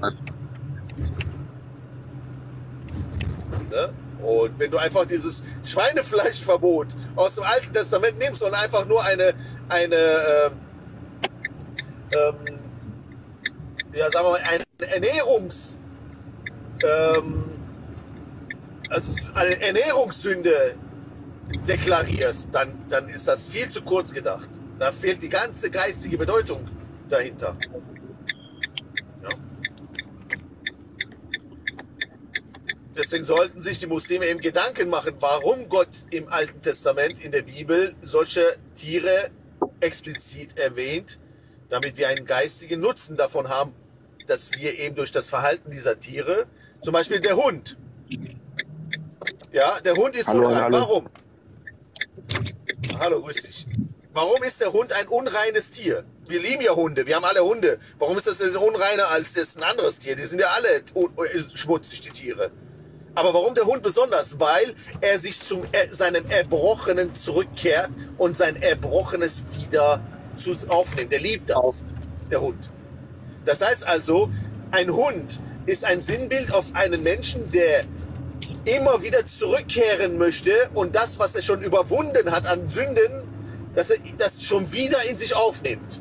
Ne? Und wenn du einfach dieses Schweinefleischverbot aus dem Alten Testament nimmst und einfach nur ja, sagen wir mal, eine also eine Ernährungssünde deklarierst, dann ist das viel zu kurz gedacht. Da fehlt die ganze geistige Bedeutung dahinter. Ja. Deswegen sollten sich die Muslime eben Gedanken machen, warum Gott im Alten Testament in der Bibel solche Tiere explizit erwähnt, damit wir einen geistigen Nutzen davon haben, dass wir eben durch das Verhalten dieser Tiere, zum Beispiel der Hund, ja, der Hund ist unrein. Warum? Hallo, grüß dich. Warum ist der Hund ein unreines Tier? Wir lieben ja Hunde, wir haben alle Hunde. Warum ist das denn unreiner als das ein anderes Tier? Die sind ja alle schmutzig, die Tiere. Aber warum der Hund besonders? Weil er sich zu seinem Erbrochenen zurückkehrt und sein Erbrochenes wieder aufnimmt. Der liebt das, der Hund. Das heißt also, ein Hund ist ein Sinnbild auf einen Menschen, der immer wieder zurückkehren möchte und das, was er schon überwunden hat an Sünden, dass er das schon wieder in sich aufnimmt.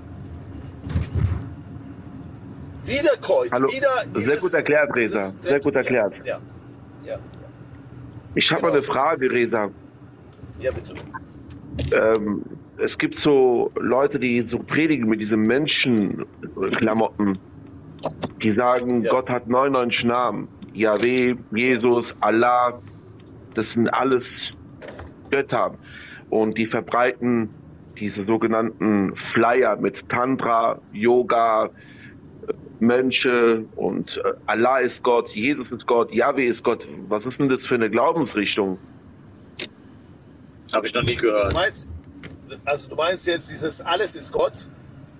Wiederkäut, Hallo. wieder dieses... Sehr gut erklärt, Reza. Sehr gut erklärt. Ja. Ich habe mal eine Frage, Reza. Ja, bitte. Es gibt so Leute, die so predigen mit diesen Menschenklamotten. Die sagen, Gott hat 99 Namen. Yahweh, Jesus, Allah, das sind alles Götter. Und die verbreiten diese sogenannten Flyer mit Tantra, Yoga, Mönche und Allah ist Gott, Jesus ist Gott, Yahweh ist Gott. Was ist denn das für eine Glaubensrichtung? Habe ich noch nie gehört. Du meinst jetzt dieses Alles ist Gott?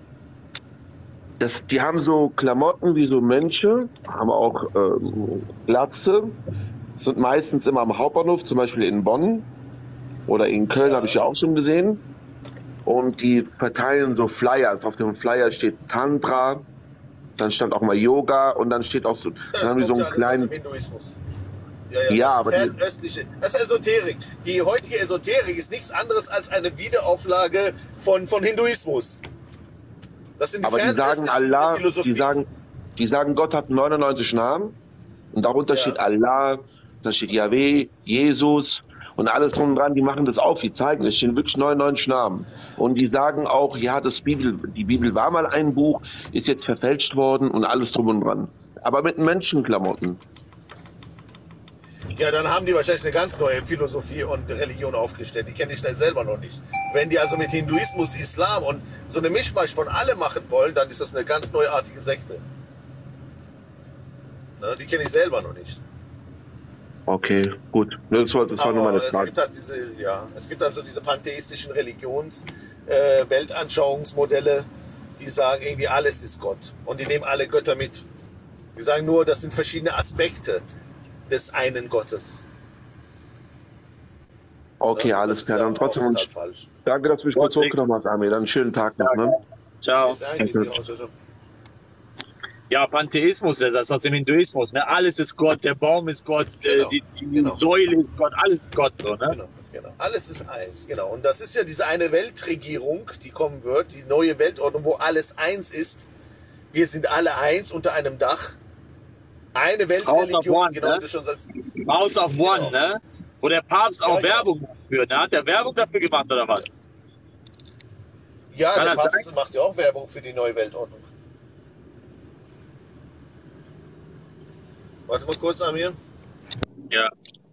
Die haben so Klamotten wie so Mönche, haben auch Glatze, sind meistens immer am Hauptbahnhof, zum Beispiel in Bonn oder in Köln, habe ich ja auch schon gesehen. Und die verteilen so Flyers. Auf dem Flyer steht Tantra, dann stand auch mal Yoga und dann steht auch so, dann haben die so einen kleinen... Hinduismus. Ja, das aber fernöstliche, das ist Esoterik. Die heutige Esoterik ist nichts anderes als eine Wiederauflage von Hinduismus. Das sind die aber die sagen Allah, Philosophie. die sagen, Gott hat 99 Namen und darunter steht Allah, dann steht Yahweh, Jesus und alles drum und dran. Die machen das auf, die zeigen, es stehen wirklich 99 Namen. Und die sagen auch, ja, die Bibel war mal ein Buch, ist jetzt verfälscht worden und alles drum und dran. Aber mit Menschenklamotten. Ja, dann haben die wahrscheinlich eine ganz neue Philosophie und Religion aufgestellt. Die kenne ich selber noch nicht. Wenn die also mit Hinduismus, Islam und so eine Mischmasch von allem machen wollen, dann ist das eine ganz neuartige Sekte. Ne, die kenne ich selber noch nicht. Okay, gut. Das war nur meine Frage. Es gibt also diese pantheistischen Weltanschauungsmodelle, die sagen irgendwie alles ist Gott. Und die nehmen alle Götter mit. Die sagen nur, das sind verschiedene Aspekte des einen Gottes. Okay, ja, alles klar. Dann trotzdem falsch. Danke, dass du mich kurz hochgenommen hast, Amir. Dann einen schönen Tag noch. Ne? Ciao. Ja, Pantheismus, das ist aus dem Hinduismus. Ne? Alles ist Gott, der Baum ist Gott, die Säule ist Gott, alles ist Gott. So, ne? Genau. Alles ist eins. Genau. Und das ist ja diese eine Weltregierung, die kommen wird, die neue Weltordnung, wo alles eins ist. Wir sind alle eins unter einem Dach. Eine Weltreligion, genau, ne? wie du schon sagst. House of One, ne? Wo der Papst auch Werbung für, ne? Hat der Werbung dafür gemacht oder was? Ja, der Papst macht ja auch Werbung für die neue Weltordnung. Warte mal kurz, Amir. Ja.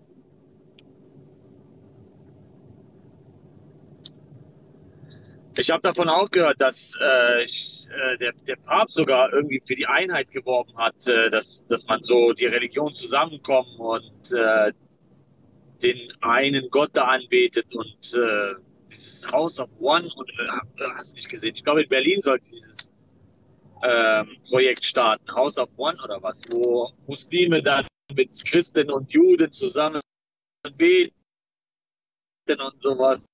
Ich habe davon auch gehört, dass der Papst sogar irgendwie für die Einheit geworben hat, dass man so die Religion zusammenkommen und den einen Gott da anbetet und dieses House of One und hast du nicht gesehen? Ich glaube, in Berlin sollte dieses Projekt starten, House of One oder was, wo Muslime dann mit Christen und Juden zusammen beten und sowas.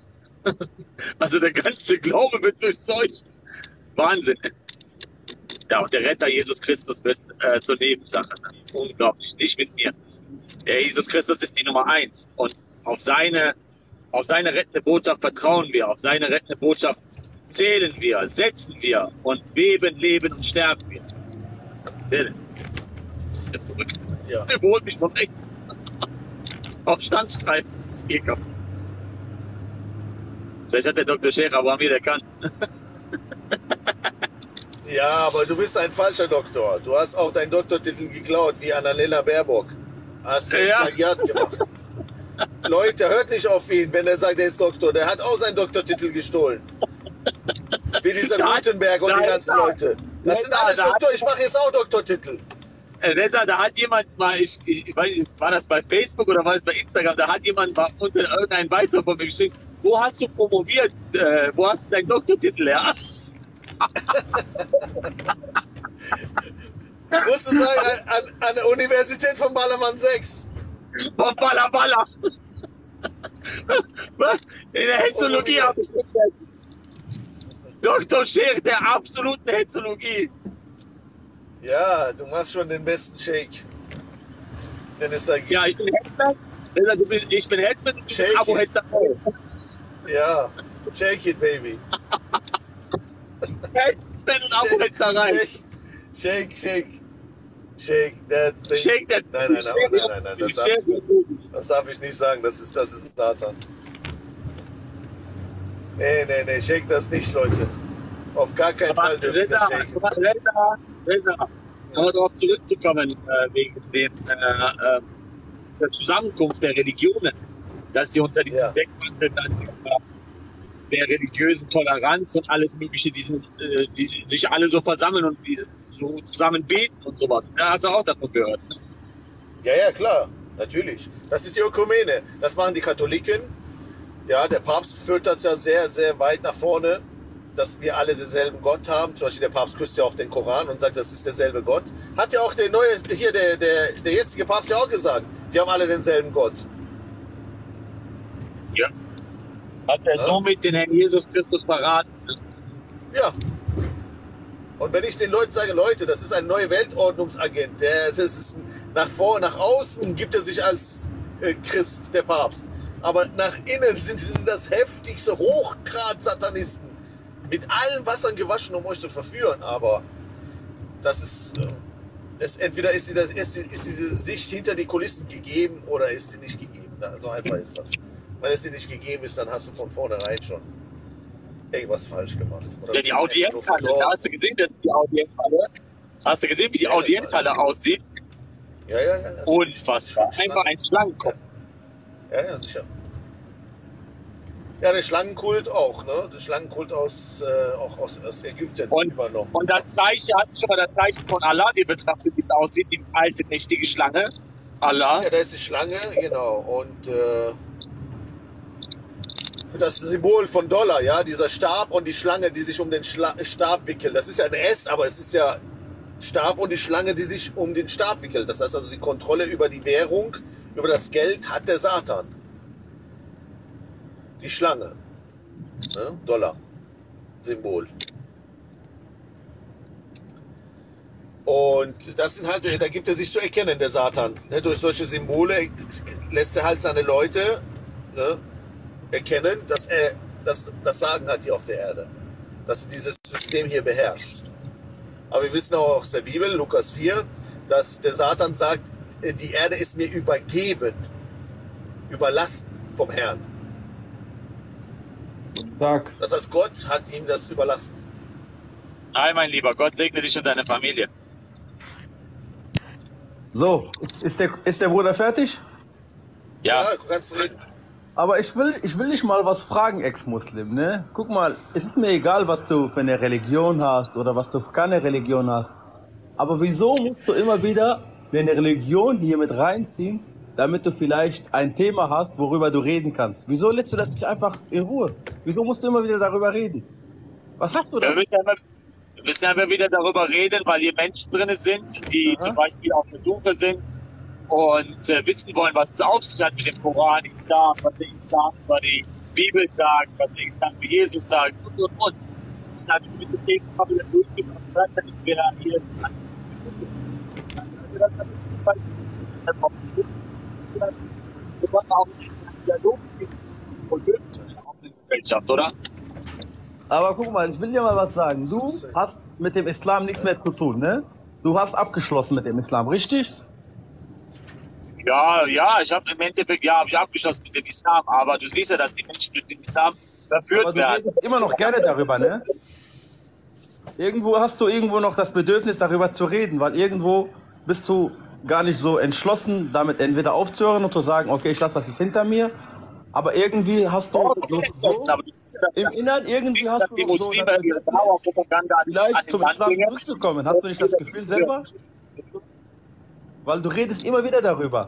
Also der ganze Glaube wird durchseucht. Wahnsinn. Ja, und der Retter Jesus Christus wird zur Nebensache. Unglaublich, nicht mit mir. Der Jesus Christus ist die Nummer 1. Und auf seine rettende Botschaft vertrauen wir. Auf seine rettende Botschaft zählen wir, setzen wir und beben, leben und sterben wir. Der verrückt. Ja. Der holt mich von rechts. Auf Standstreifen. Hier kommt. Vielleicht hat der Dr. Scherer aber mir erkannt. Ja, aber du bist ein falscher Doktor. Du hast auch deinen Doktortitel geklaut, wie Annalena Baerbock. Hast ein Plagiat gemacht. Leute, hört nicht auf ihn, wenn er sagt, er ist Doktor. Der hat auch seinen Doktortitel gestohlen. Wie dieser Gutenberg und die ganzen Leute. Das sind alles Doktor. Ich mache jetzt auch Doktortitel. Da hat jemand mal, ich weiß nicht, war das bei Facebook oder war das bei Instagram, da hat jemand mal unter irgendeinen Beitrag von mir geschrieben, wo hast du promoviert, wo hast du deinen Doktortitel her? Musst du sagen, an der Universität von Ballermann 6. Von Balla. In der Hetzologie habe ich gesagt. Dr. Scherer der absoluten Hetzologie. Ja, du machst schon den besten Shake. Den es da gibt. Ja, ich bin Hetzmann. Ich bin Hetzmann und du bist Abo-Hetzer. Ja, shake it, baby. Hetzmann und Abo-Hetzerei. Shake that thing. Shake that. Nein, das darf ich nicht sagen, das ist Satan. Nee, shake das nicht, Leute. Auf gar keinen Fall dürft ihr das shaken. Reza, aber darauf zurückzukommen, wegen der Zusammenkunft der Religionen, dass sie unter diesem Deckmantel dann der religiösen Toleranz und alles Mögliche, die sich alle so versammeln und so zusammen beten und sowas. Da hast du auch davon gehört. Ne? Ja, klar, natürlich. Das ist die Ökumene. Das machen die Katholiken. Ja, der Papst führt das ja sehr, sehr weit nach vorne, dass wir alle denselben Gott haben. Zum Beispiel der Papst küsst ja auch den Koran und sagt, das ist derselbe Gott. Hat ja auch der jetzige Papst ja auch gesagt, wir haben alle denselben Gott. Ja. Hat er somit den Herrn Jesus Christus verraten? Ne? Ja. Und wenn ich den Leuten sage, Leute, das ist ein neuer Weltordnungsagent, das ist nach außen gibt er sich als Christ, der Papst. Aber nach innen sind das heftigste Hochgrad-Satanisten. Mit allen Wassern gewaschen, um euch zu verführen. Aber das ist, entweder ist diese Sicht hinter die Kulissen gegeben oder ist sie nicht gegeben. So einfach ist das. Wenn es dir nicht gegeben ist, dann hast du von vornherein schon irgendwas falsch gemacht. Oder ja, die Audienzhalle, da hast du gesehen, dass die Audienzhalle, hast du gesehen, wie die Audienzhalle aussieht? Ja. Unfassbar. Einfach ein Schlangenkopf. Ja, sicher. Ja, der Schlangenkult auch, ne? Der Schlangenkult auch aus Ägypten übernommen. Und das Zeichen, hat schon mal das Zeichen von Allah, die betrachtet, wie es aussieht, die alte, mächtige Schlange. Allah. Ja, da ist die Schlange, genau. Und das Symbol von Dollar, ja, dieser Stab und die Schlange, die sich um den Stab wickelt. Das ist ja ein S, aber es ist ja Stab und die Schlange, die sich um den Stab wickelt. Das heißt also, die Kontrolle über die Währung, über das Geld hat der Satan. Die Schlange, ne? Dollar, Symbol. Und das sind halt, da gibt er sich zu erkennen, der Satan. Ne? Durch solche Symbole lässt er halt seine Leute, ne, erkennen, dass er das Sagen hat hier auf der Erde. Dass er dieses System hier beherrscht. Aber wir wissen auch aus der Bibel, Lukas 4, dass der Satan sagt, die Erde ist mir übergeben, überlassen vom Herrn. Tag. Das heißt, Gott hat ihm das überlassen. Nein, mein Lieber, Gott segne dich und deine Familie. So, ist der Bruder fertig? Ja. Du kannst reden. Aber ich will dich mal was fragen, Ex-Muslim, ne? Guck mal, es ist mir egal, was du für eine Religion hast oder was du für keine Religion hast. Aber wieso musst du immer wieder eine Religion hier mit reinziehen, damit du vielleicht ein Thema hast, worüber du reden kannst? Wieso lässt du das nicht einfach in Ruhe? Wieso musst du immer wieder darüber reden? Was hast du da? Wir müssen einfach wieder darüber reden, weil hier Menschen drin sind, die zum Beispiel auf der Suche sind und wissen wollen, was es auf sich hat mit dem Koran, Islam, was der Islam über die Bibel sagt, was der Islam über Jesus sagt und. ich habe mit dem Thema wieder durchgebracht, gleichzeitig wäre hier auch Dialog und Gesellschaft, oder? Aber guck mal, ich will dir mal was sagen. Du hast mit dem Islam nichts mehr zu tun, ne? Du hast abgeschlossen mit dem Islam, richtig? Ja, ich habe im Endeffekt, habe ich abgeschlossen mit dem Islam, aber du siehst ja, dass die Menschen mit dem Islam verführt Aber du werden. redest immer noch gerne darüber, ne? Irgendwo hast du irgendwo noch das Bedürfnis, darüber zu reden, weil irgendwo bist du gar nicht so entschlossen, damit entweder aufzuhören und zu sagen, okay, ich lasse das jetzt hinter mir, aber irgendwie hast du Oh, so, aber du siehst ja, im Inneren irgendwie dass hast die du so Muslime das ihre Bedürfnis, Dauerpropaganda an vielleicht den zum Mann Islam bringen. zurückzukommen. Hast du nicht das Gefühl selber? Weil du redest immer wieder darüber.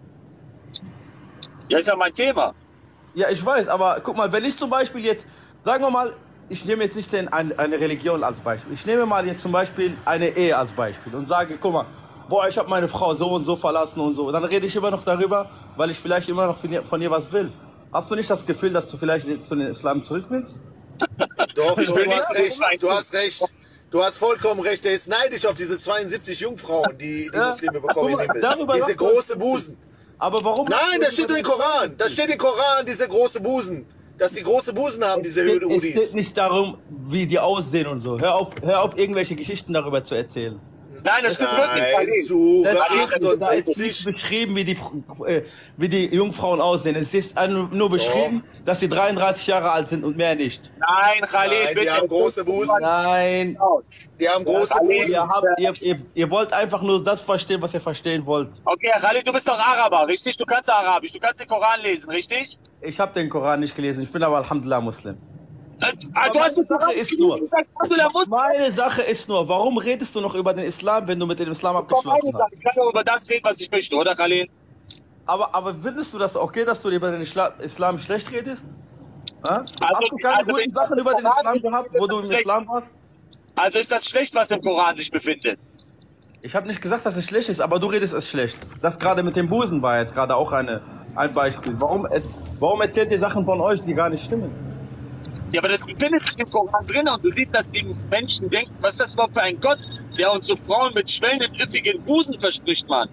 Ja, ist ja mein Thema. Ja, ich weiß, aber guck mal, wenn ich zum Beispiel jetzt, sagen wir mal, ich nehme jetzt nicht eine Religion als Beispiel. Ich nehme mal jetzt zum Beispiel eine Ehe als Beispiel und sage, guck mal, boah, ich habe meine Frau so und so verlassen und so. Dann rede ich immer noch darüber, weil ich vielleicht immer noch von ihr was will. Hast du nicht das Gefühl, dass du vielleicht zu den Islam zurück willst? Doch, Ich du will hast nicht- recht, du hast recht. Du hast vollkommen recht, der ist neidisch auf diese 72 Jungfrauen, die Ja. Muslime bekommen Guck im mal, Himmel. darüber Diese sagt- große Busen. Aber warum? Nein, das steht im Koran. Da steht im Koran, diese große Busen. Dass die große Busen haben, diese Es geht Udis. nicht darum, wie die aussehen und so. Hör auf, irgendwelche Geschichten darüber zu erzählen. Nein, das stimmt wirklich. Nein, Khalil. Sure Da ist nicht 78. beschrieben, wie die Jungfrauen aussehen. Es ist nur beschrieben, dass sie 33 Jahre alt sind und mehr nicht. Nein, Khalil, Nein, bitte. die haben große Busen. Nein, Die haben große Khalil. Busen. ihr wollt einfach nur das verstehen, was ihr verstehen wollt. Okay, Khalil, du bist doch Araber, richtig? Du kannst Arabisch, du kannst den Koran lesen, richtig? Ich habe den Koran nicht gelesen, ich bin aber Alhamdulillah Muslim. Du hast den Sache Koran ist nur- gelesen. Meine Sache ist nur, warum redest du noch über den Islam, wenn du mit dem Islam Komm, meine abgeschlossen Sache. hast? Ich kann nur über das reden, was ich möchte, oder Khalil? Aber findest du das okay, dass du über den Islam schlecht redest? Hast du keine also guten wenn- Sachen über den Koran Islam ist, gehabt, ist wo du das im schlecht. Islam warst? Also ist das schlecht, was im Koran sich befindet? Ich habe nicht gesagt, dass es schlecht ist, aber du redest es schlecht. Das gerade mit dem Busen war jetzt gerade auch ein Beispiel. Warum erzählt ihr Sachen von euch, die gar nicht stimmen? Ja, aber das befindet sich im Koran drin und du siehst, dass die Menschen denken, was ist das überhaupt für ein Gott, der uns so Frauen mit schwellenden, üppigen Busen verspricht, Mann?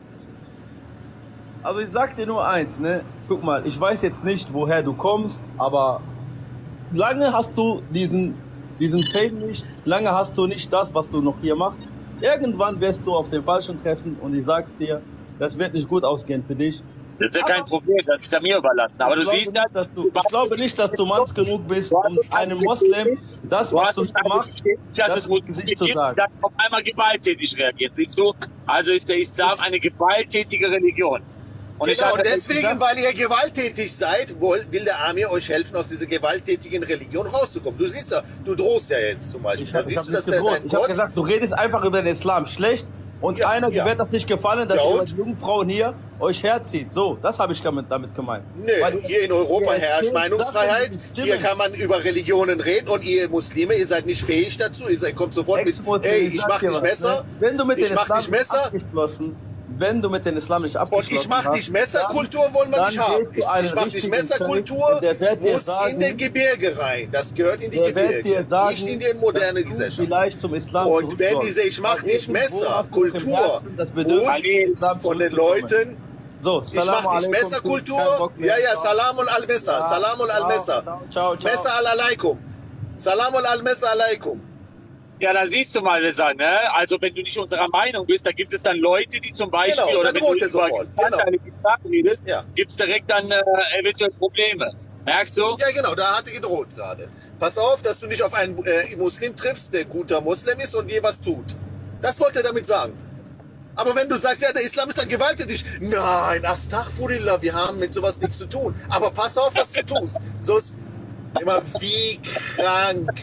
Also ich sag dir nur eins, ne? Guck mal, ich weiß jetzt nicht, woher du kommst, aber lange hast du diesen Fame nicht, lange hast du nicht das, was du noch hier machst. Irgendwann wirst du auf den Falschen treffen und ich sag's dir, das wird nicht gut ausgehen für dich. Das ist ja kein Problem, das ist ja mir überlassen. Aber du siehst ja, Ich glaube nicht, dass du manns genug bist, um einem Moslem das, du was hast du uns hier machst, dass das es ins Gesicht Muslime zu gibt, sagen. dann auf einmal gewalttätig reagiert, siehst du? Also ist der Islam eine gewalttätige Religion. Und ich Genau, hatte deswegen, weil ihr gewalttätig seid, will der Amir euch helfen, aus dieser gewalttätigen Religion rauszukommen. Du siehst ja, du drohst ja jetzt zum Beispiel. Ich Da habe siehst du, nicht dass der gedroht. dein Ich habe Gott... gesagt, du redest einfach über den Islam schlecht und Ja, einer ja. wird das nicht gefallen, dass Ja, ihr und? über die jungen Frauen hier euch herzieht. So, das habe ich damit gemeint. Nö, Weil hier in Europa ihr herrscht erzählt Meinungsfreiheit. Sachen, die nicht Hier stimmen. kann man über Religionen reden und ihr Muslime, ihr seid nicht fähig dazu. Ihr kommt sofort mit, Ex-Muslim, hey, ich sag mach dir dich was, Messer, ne? Wenn du mit ich den mach Islam dich Messer abgeschlossen, wenn du mit den Islam nicht und abgeschlossen ich mach hast, dich Messerkultur wollen wir dann nicht haben. gehst du einen Ich mach dich richtigen Messerkultur, König und der wird dir muss sagen- in den Gebirge rein. Das gehört in die der wird dir Gebirge, sagen, nicht in die moderne dass du Gesellschaft. vielleicht zum Islam Und zurück wenn sollst. diese Ich mach Weil dich irgendwo Messer, hast du im Kultur, Herzen das Bedürfnis, muss zum Islam von den zurückzukommen. Leuten, So, ich mach dich Messerkultur, ja, Salam und Al-Messer, Salam und Al-Messer. Ciao. Messer al-alaikum. Salam und Al-Messer alaikum. Ja, da siehst du mal, ne? Also wenn du nicht unserer Meinung bist, da gibt es dann Leute, die zum Beispiel, Genau, oder da wenn droht du er über sofort, Bestandteile redest, Ja. gibt es direkt dann eventuell Probleme. Merkst du? Ja, genau, da hat er gedroht gerade. Pass auf, dass du nicht auf einen Muslim triffst, der guter Muslim ist und dir was tut. Das wollte er damit sagen. Aber wenn du sagst, ja, der Islam ist dann gewalttätig. Nein, Astaghfirullah, wir haben mit sowas nichts zu tun. Aber pass auf, was du tust. So ist immer wie krank.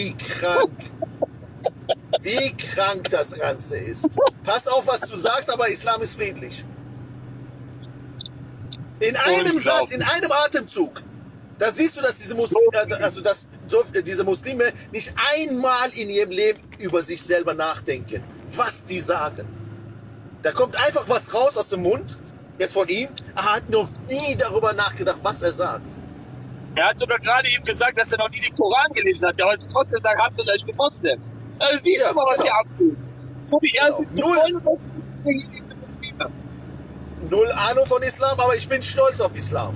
Wie krank das Ganze ist. Pass auf, was du sagst, aber Islam ist friedlich. In einem Satz, in einem Atemzug. Da siehst du, dass diese Muslime nicht einmal in ihrem Leben über sich selber nachdenken, was die sagen. Da kommt einfach was raus aus dem Mund, jetzt von ihm. Er hat noch nie darüber nachgedacht, was er sagt. Er hat sogar gerade eben gesagt, dass er noch nie den Koran gelesen hat. Der wollte trotzdem sagen, Alhamdulillah, ich bin Moslem. Also siehst Ja, du mal, was genau. hier abgeht. So wie er sind so Null. voll Muslime. Null Ahnung von Islam, aber ich bin stolz auf Islam.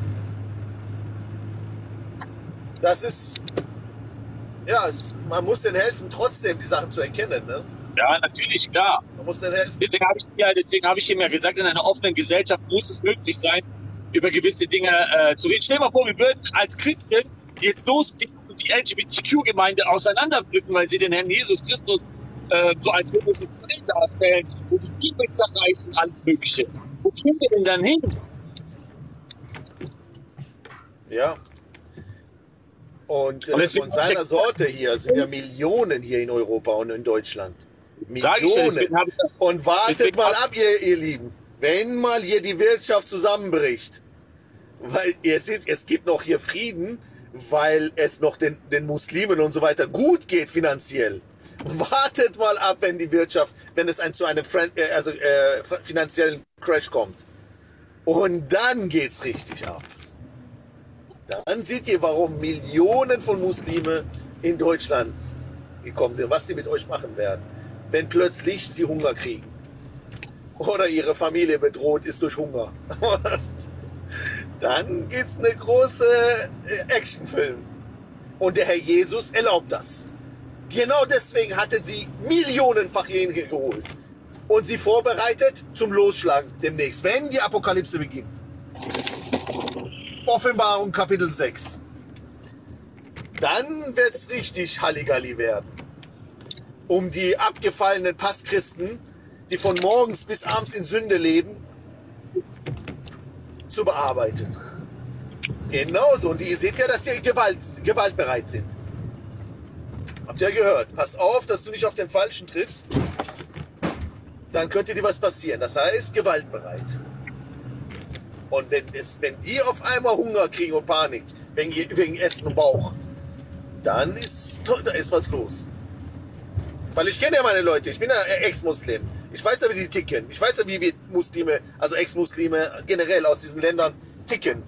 Das ist, ja, man muss denen helfen, trotzdem die Sachen zu erkennen. Ne? Ja, natürlich, klar. Man muss denen helfen. Deswegen habe ich ihm ja gesagt, in einer offenen Gesellschaft muss es möglich sein, über gewisse Dinge zu reden. Stell dir mal vor, wir würden als Christen jetzt losziehen und die LGBTQ-Gemeinde auseinanderpflücken, weil sie den Herrn Jesus Christus so als homosexuell darstellen und die Bibel zerreißen und alles Mögliche. Wo gehen wir denn dann hin? Ja. Und Und deswegen von seiner Sorte hier sind ja Millionen hier in Europa und in Deutschland. Sag ich ja, deswegen habe ich das. Und wartet deswegen mal ab, ihr Lieben. Wenn mal hier die Wirtschaft zusammenbricht, weil ihr seht, es gibt noch hier Frieden, weil es noch den Muslimen und so weiter gut geht finanziell. Wartet mal ab, wenn die Wirtschaft, wenn es zu einem finanziellen Crash kommt. Und dann geht's richtig ab. Dann seht ihr, warum Millionen von Muslimen in Deutschland gekommen sind, was die mit euch machen werden, wenn plötzlich sie Hunger kriegen oder ihre Familie bedroht ist durch Hunger. Dann gibt's eine große Actionfilm. Und der Herr Jesus erlaubt das. Genau deswegen hatte sie millionenfach hierhin geholt und sie vorbereitet zum Losschlagen demnächst, wenn die Apokalypse beginnt. Offenbarung Kapitel 6. Dann wird es richtig Halligalli werden. Um die abgefallenen Passchristen, die von morgens bis abends in Sünde leben, zu bearbeiten. Genauso. Und ihr seht ja, dass sie gewaltbereit sind. Habt ihr gehört? Pass auf, dass du nicht auf den Falschen triffst. Dann könnte dir was passieren. Das heißt, gewaltbereit. Und wenn die auf einmal Hunger kriegen und Panik, wegen Essen und Bauch, dann da ist was los. Weil ich kenne ja meine Leute, ich bin ja Ex-Muslim. Ich weiß ja, wie die ticken. Ich weiß ja, wie wir Muslime, also Ex-Muslime generell aus diesen Ländern ticken.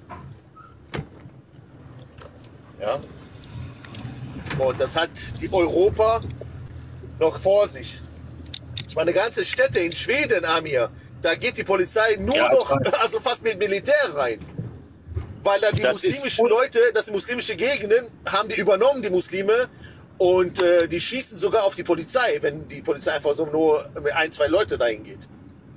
Ja. Und das hat die Europa noch vor sich. Ich meine, ganze Städte in Schweden, Amir, da geht die Polizei nur noch, also fast mit Militär rein. Weil da die muslimische Gegenden haben die übernommen, die Muslime, und die schießen sogar auf die Polizei, wenn die Polizei einfach so nur mit 1, 2 Leute dahin geht.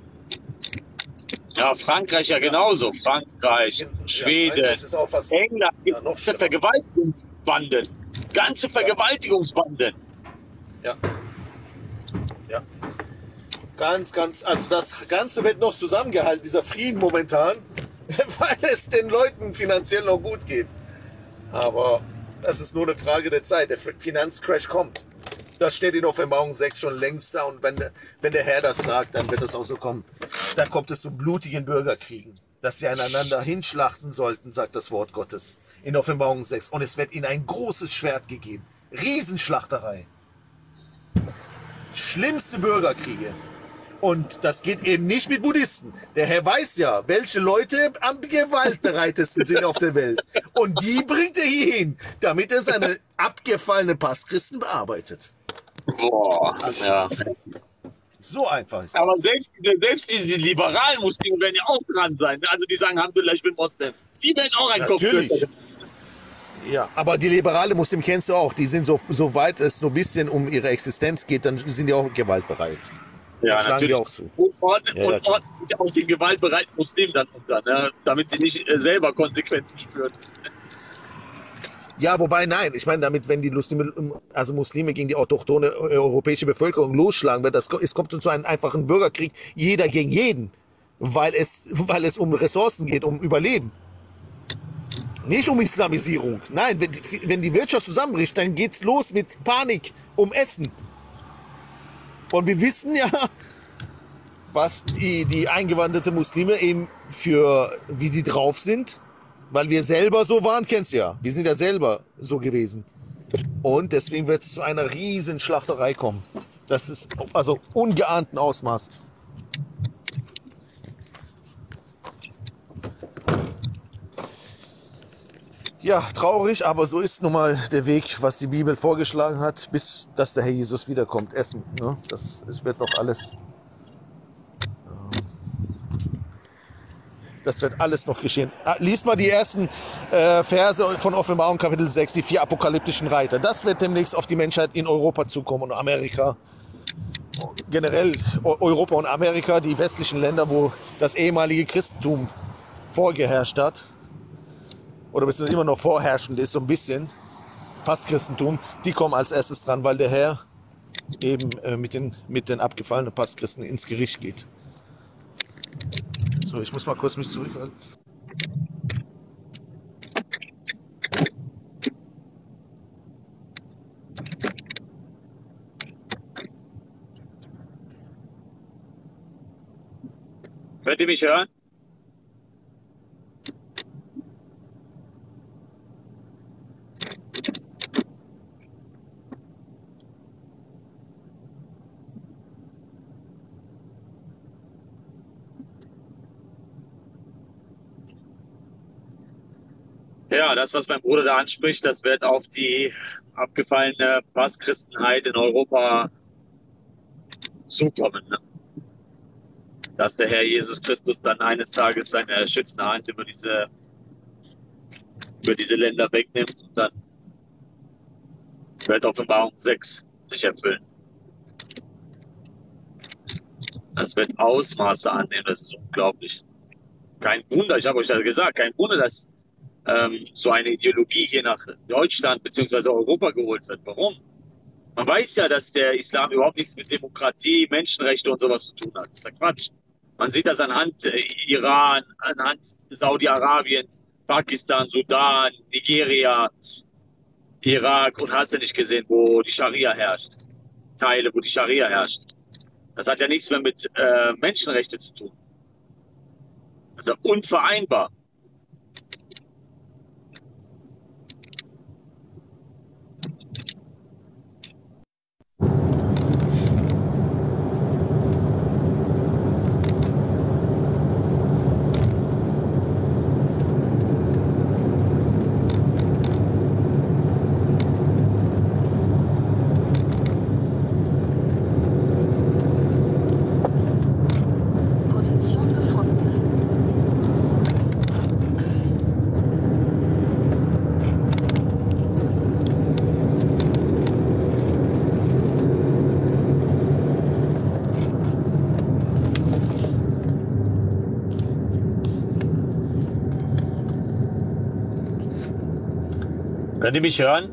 Ja, Frankreich ja genauso. Frankreich, Schweden, Frankreich ist auch fast, England, ja, noch ganze schlimmer. Vergewaltigungsbanden. Ganze Vergewaltigungsbanden. Ja. Ja. Also das Ganze wird noch zusammengehalten, dieser Frieden momentan, weil es den Leuten finanziell noch gut geht. Aber das ist nur eine Frage der Zeit. Der Finanzcrash kommt. Das steht in Offenbarung 6 schon längst da. Und wenn der Herr das sagt, dann wird es auch so kommen. Dann kommt es zu blutigen Bürgerkriegen, dass sie einander hinschlachten sollten, sagt das Wort Gottes in Offenbarung 6. Und es wird ihnen ein großes Schwert gegeben. Riesenschlachterei. Schlimmste Bürgerkriege. Und das geht eben nicht mit Buddhisten. Der Herr weiß ja, welche Leute am gewaltbereitesten sind auf der Welt. Und die bringt er hier hin, damit er seine abgefallenen Passchristen bearbeitet. Boah, ja. So einfach ist es. Aber selbst diese liberalen Muslime werden ja auch dran sein. Also die sagen, Alhamdulillah, ich bin Moslem. Die werden auch ein Kopf. Natürlich. Ja, aber die liberale Muslim kennst du auch. Die sind so weit es nur ein bisschen um ihre Existenz geht, dann sind die auch gewaltbereit. Ja, Das schlagen natürlich. die auch zu. Und ordnen Ja, sich auch den gewaltbereiten Muslimen dann unter, ne? Damit sie nicht selber Konsequenzen spüren. Ja, wobei, nein, ich meine damit, wenn die Muslime gegen die autochthone europäische Bevölkerung losschlagen, es kommt zu einem einfachen Bürgerkrieg, jeder gegen jeden, weil es um Ressourcen geht, um Überleben. Nicht um Islamisierung. Nein, wenn die Wirtschaft zusammenbricht, dann geht's los mit Panik um Essen. Und wir wissen ja, was die eingewanderte Muslime eben wie die drauf sind. Weil wir selber so waren, kennst du ja. Wir sind ja selber so gewesen. Und deswegen wird es zu einer riesen Schlachterei kommen. Das ist also ungeahnten Ausmaßes. Ja, traurig, aber so ist nun mal der Weg, was die Bibel vorgeschlagen hat, bis dass der Herr Jesus wiederkommt. Essen, ne? Es wird noch alles, das wird alles noch geschehen. Lies mal die ersten Verse von Offenbarung Kapitel 6, die 4 apokalyptischen Reiter. Das wird demnächst auf die Menschheit in Europa zukommen und Amerika. Generell Europa und Amerika, die westlichen Länder, wo das ehemalige Christentum vorgeherrscht hat. Oder beziehungsweise immer noch vorherrschend ist, so ein bisschen, Passchristentum, die kommen als erstes dran, weil der Herr eben mit den abgefallenen Passchristen ins Gericht geht. So, ich muss mal kurz mich zurückhalten. Könnt ihr mich hören? Ja, das, was mein Bruder da anspricht, das wird auf die abgefallene Passchristenheit in Europa zukommen. Ne? Dass der Herr Jesus Christus dann eines Tages seine schützende Hand über diese Länder wegnimmt und dann wird Offenbarung 6 sich erfüllen. Das wird Ausmaße annehmen, das ist unglaublich. Kein Wunder, ich habe euch das gesagt, kein Wunder, dass so eine Ideologie hier nach Deutschland bzw. Europa geholt wird. Warum? Man weiß ja, dass der Islam überhaupt nichts mit Demokratie, Menschenrechte und sowas zu tun hat. Das ist ja Quatsch. Man sieht das anhand Iran, anhand Saudi-Arabiens, Pakistan, Sudan, Nigeria, Irak und hast du nicht gesehen, wo die Scharia herrscht. Teile, wo die Scharia herrscht. Das hat ja nichts mehr mit Menschenrechten zu tun. Das ist ja unvereinbar. Position gefunden. Könnt ihr mich hören?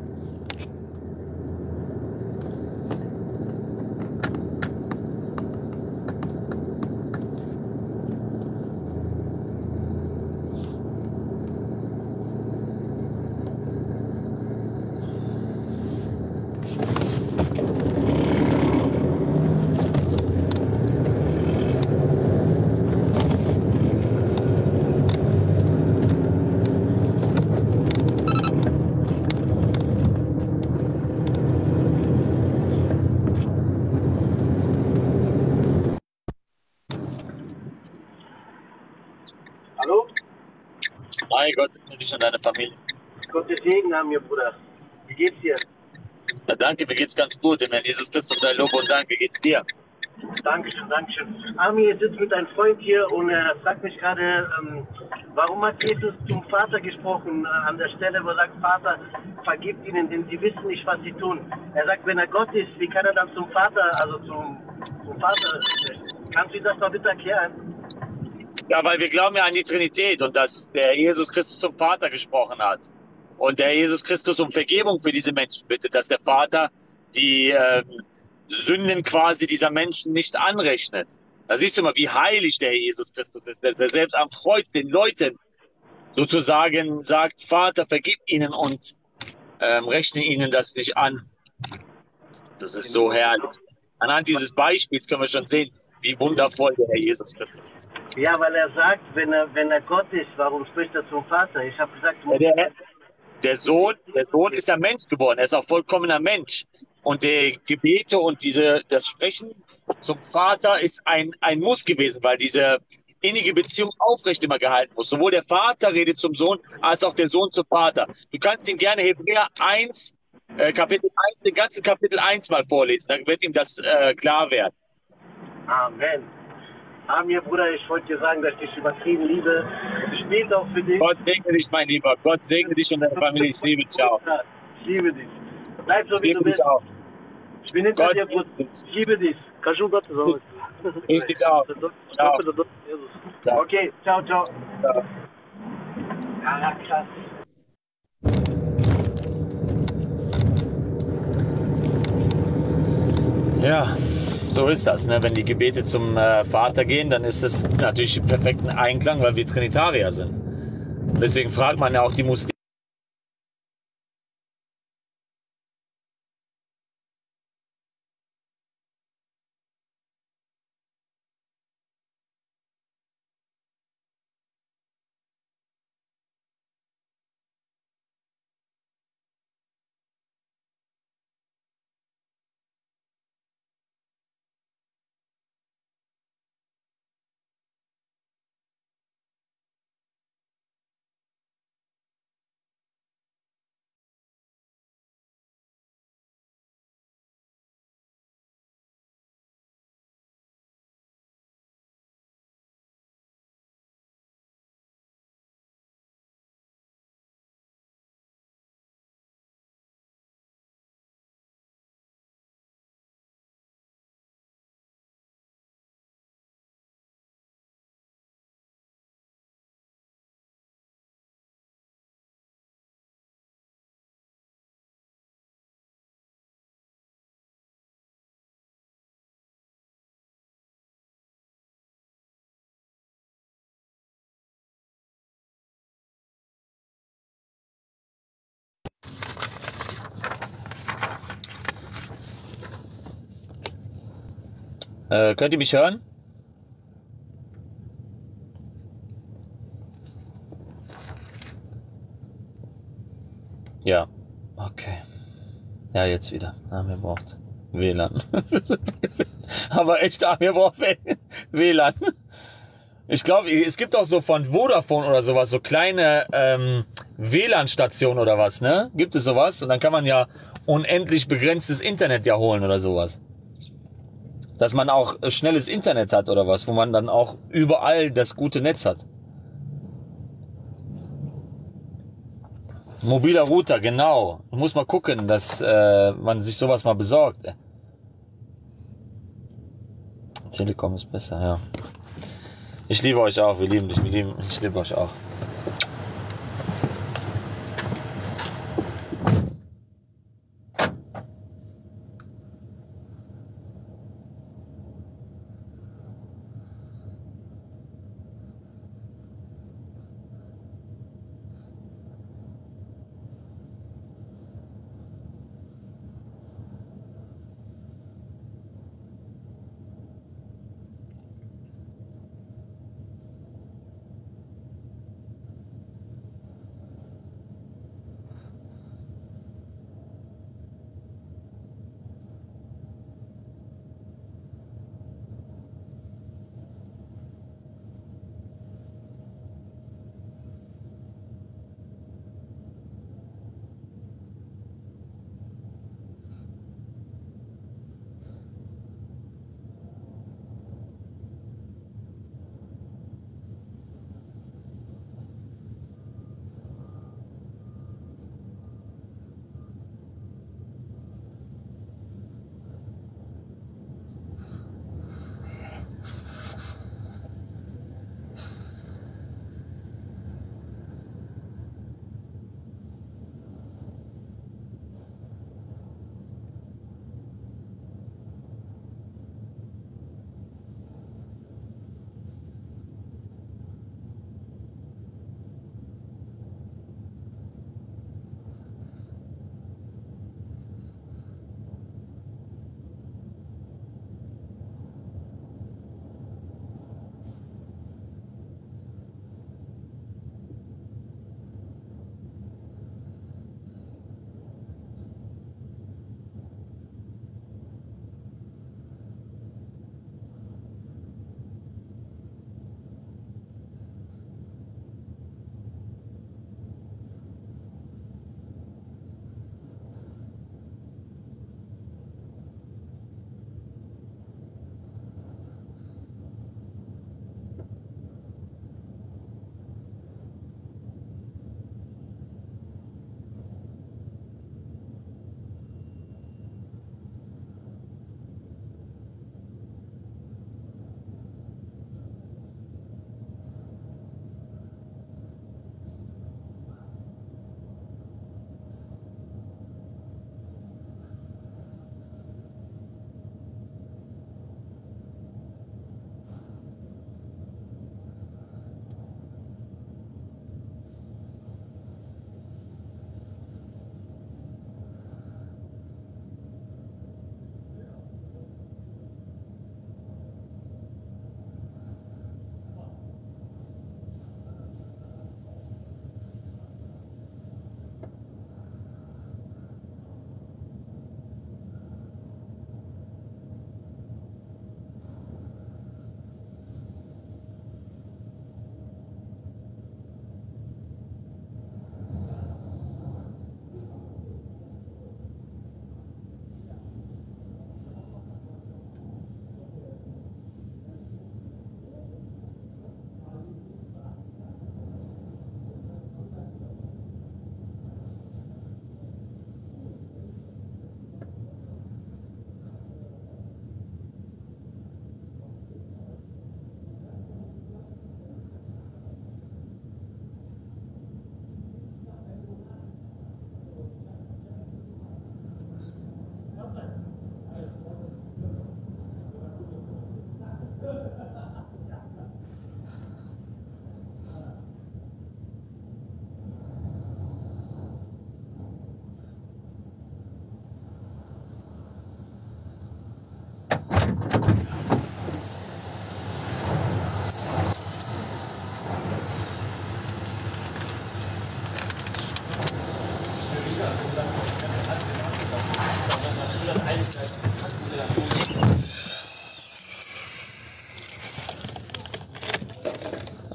Hallo? Mein Gott, dich und deine Familie. Gottes Segen haben wir, Bruder. Wie geht's dir? Ja, danke, mir geht's ganz gut. Dem Herrn Jesus Christus sei Lob und Dank. Wie geht's dir? Dankeschön, Dankeschön. Armin, ich sitze mit einem Freund hier und er fragt mich gerade, warum hat Jesus zum Vater gesprochen, an der Stelle, wo er sagt, Vater, vergib ihnen, denn sie wissen nicht, was sie tun. Er sagt, wenn er Gott ist, wie kann er dann zum Vater, also zum Vater sprechen? Kannst du das mal bitte erklären? Ja, weil wir glauben ja an die Trinität und dass der Jesus Christus zum Vater gesprochen hat. Und der Jesus Christus um Vergebung für diese Menschen bittet, dass der Vater die Sünden quasi dieser Menschen nicht anrechnet. Da siehst du mal, wie heilig der Jesus Christus ist, dass er selbst am Kreuz den Leuten sozusagen sagt, Vater, vergib ihnen und rechne ihnen das nicht an. Das ist so herrlich. Anhand dieses Beispiels können wir schon sehen, wie wundervoll der Herr Jesus Christus ist. Ja, weil er sagt, wenn er Gott ist, warum spricht er zum Vater? Ich habe gesagt, Der Sohn ist ja Mensch geworden, er ist auch vollkommener Mensch. Und die Gebete und das Sprechen zum Vater ist ein Muss gewesen, weil diese innige Beziehung aufrecht immer gehalten muss. Sowohl der Vater redet zum Sohn, als auch der Sohn zum Vater. Du kannst ihm gerne Hebräer 1, Kapitel 1, den ganzen Kapitel 1 mal vorlesen, dann wird ihm das klar werden. Amen. Amir, Bruder, ich wollte dir sagen, dass ich dich übertrieben liebe. Ich bete auch für dich. Gott segne dich, mein Lieber. Gott segne dich und deine Familie. Ich liebe dich auch. Ich liebe dich. Bleib so, Ich wie du liebe dich bist. auch. Ich bin hinter Gott dir, segne Bruder. dich. Ich liebe dich. Caju Gott zusammen. Ich dich auch. Ciao. Ciao. Okay, ciao, ciao. Ciao. Ja, krass. Ja, so ist das. Ne? Wenn die Gebete zum Vater gehen, dann ist es natürlich im perfekten Einklang, weil wir Trinitarier sind. Deswegen fragt man ja auch die Muslime. Könnt ihr mich hören? Ja, okay. Ja, jetzt wieder. Amir braucht WLAN. Aber echt, Amir braucht WLAN. Ich glaube, es gibt auch so von Vodafone oder sowas, so kleine WLAN-Stationen oder was, ne? Gibt es sowas? Und dann kann man ja unendlich begrenztes Internet ja holen oder sowas. Dass man auch schnelles Internet hat oder was, wo man dann auch überall das gute Netz hat. Mobiler Router, genau. Man muss mal gucken, dass man sich sowas mal besorgt. Telekom ist besser, ja. Ich liebe euch auch, wir lieben dich, ich liebe euch auch.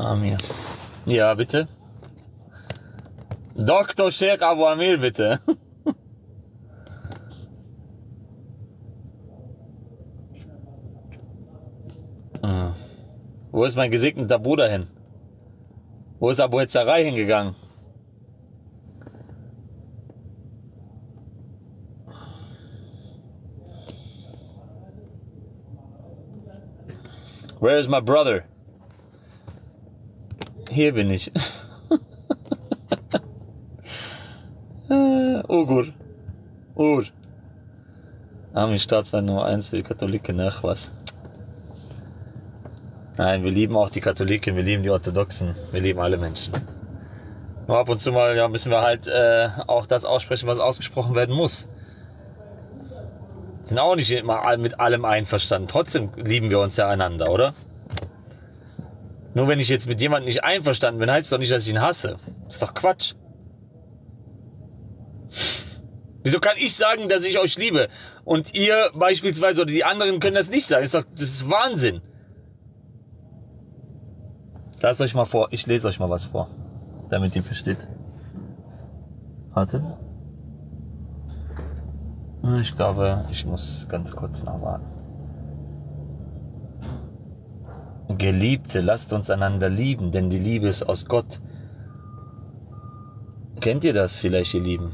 Amir. Ja, bitte. Dr. Sheikh Abu Amir, bitte. Wo ist mein gesegneter Bruder hin? Wo ist Abu Hetzerei hingegangen? Where is my brother? Hier bin ich. Ugur. Ur. Armin Staatsfeind Nummer 1 für die Katholiken. Ach was. Nein, wir lieben auch die Katholiken, wir lieben die Orthodoxen, wir lieben alle Menschen. Nur ab und zu mal ja, müssen wir halt auch das aussprechen, was ausgesprochen werden muss. Sind auch nicht immer mit allem einverstanden. Trotzdem lieben wir uns ja einander, oder? Nur wenn ich jetzt mit jemandem nicht einverstanden bin, heißt es doch nicht, dass ich ihn hasse. Das ist doch Quatsch. Wieso kann ich sagen, dass ich euch liebe? Und ihr beispielsweise oder die anderen können das nicht sagen. Das ist Wahnsinn. Lasst euch mal vor, ich lese euch mal was vor, damit ihr versteht. Wartet. Ich glaube, ich muss ganz kurz noch warten. Geliebte, lasst uns einander lieben, denn die Liebe ist aus Gott. Kennt ihr das vielleicht, ihr Lieben?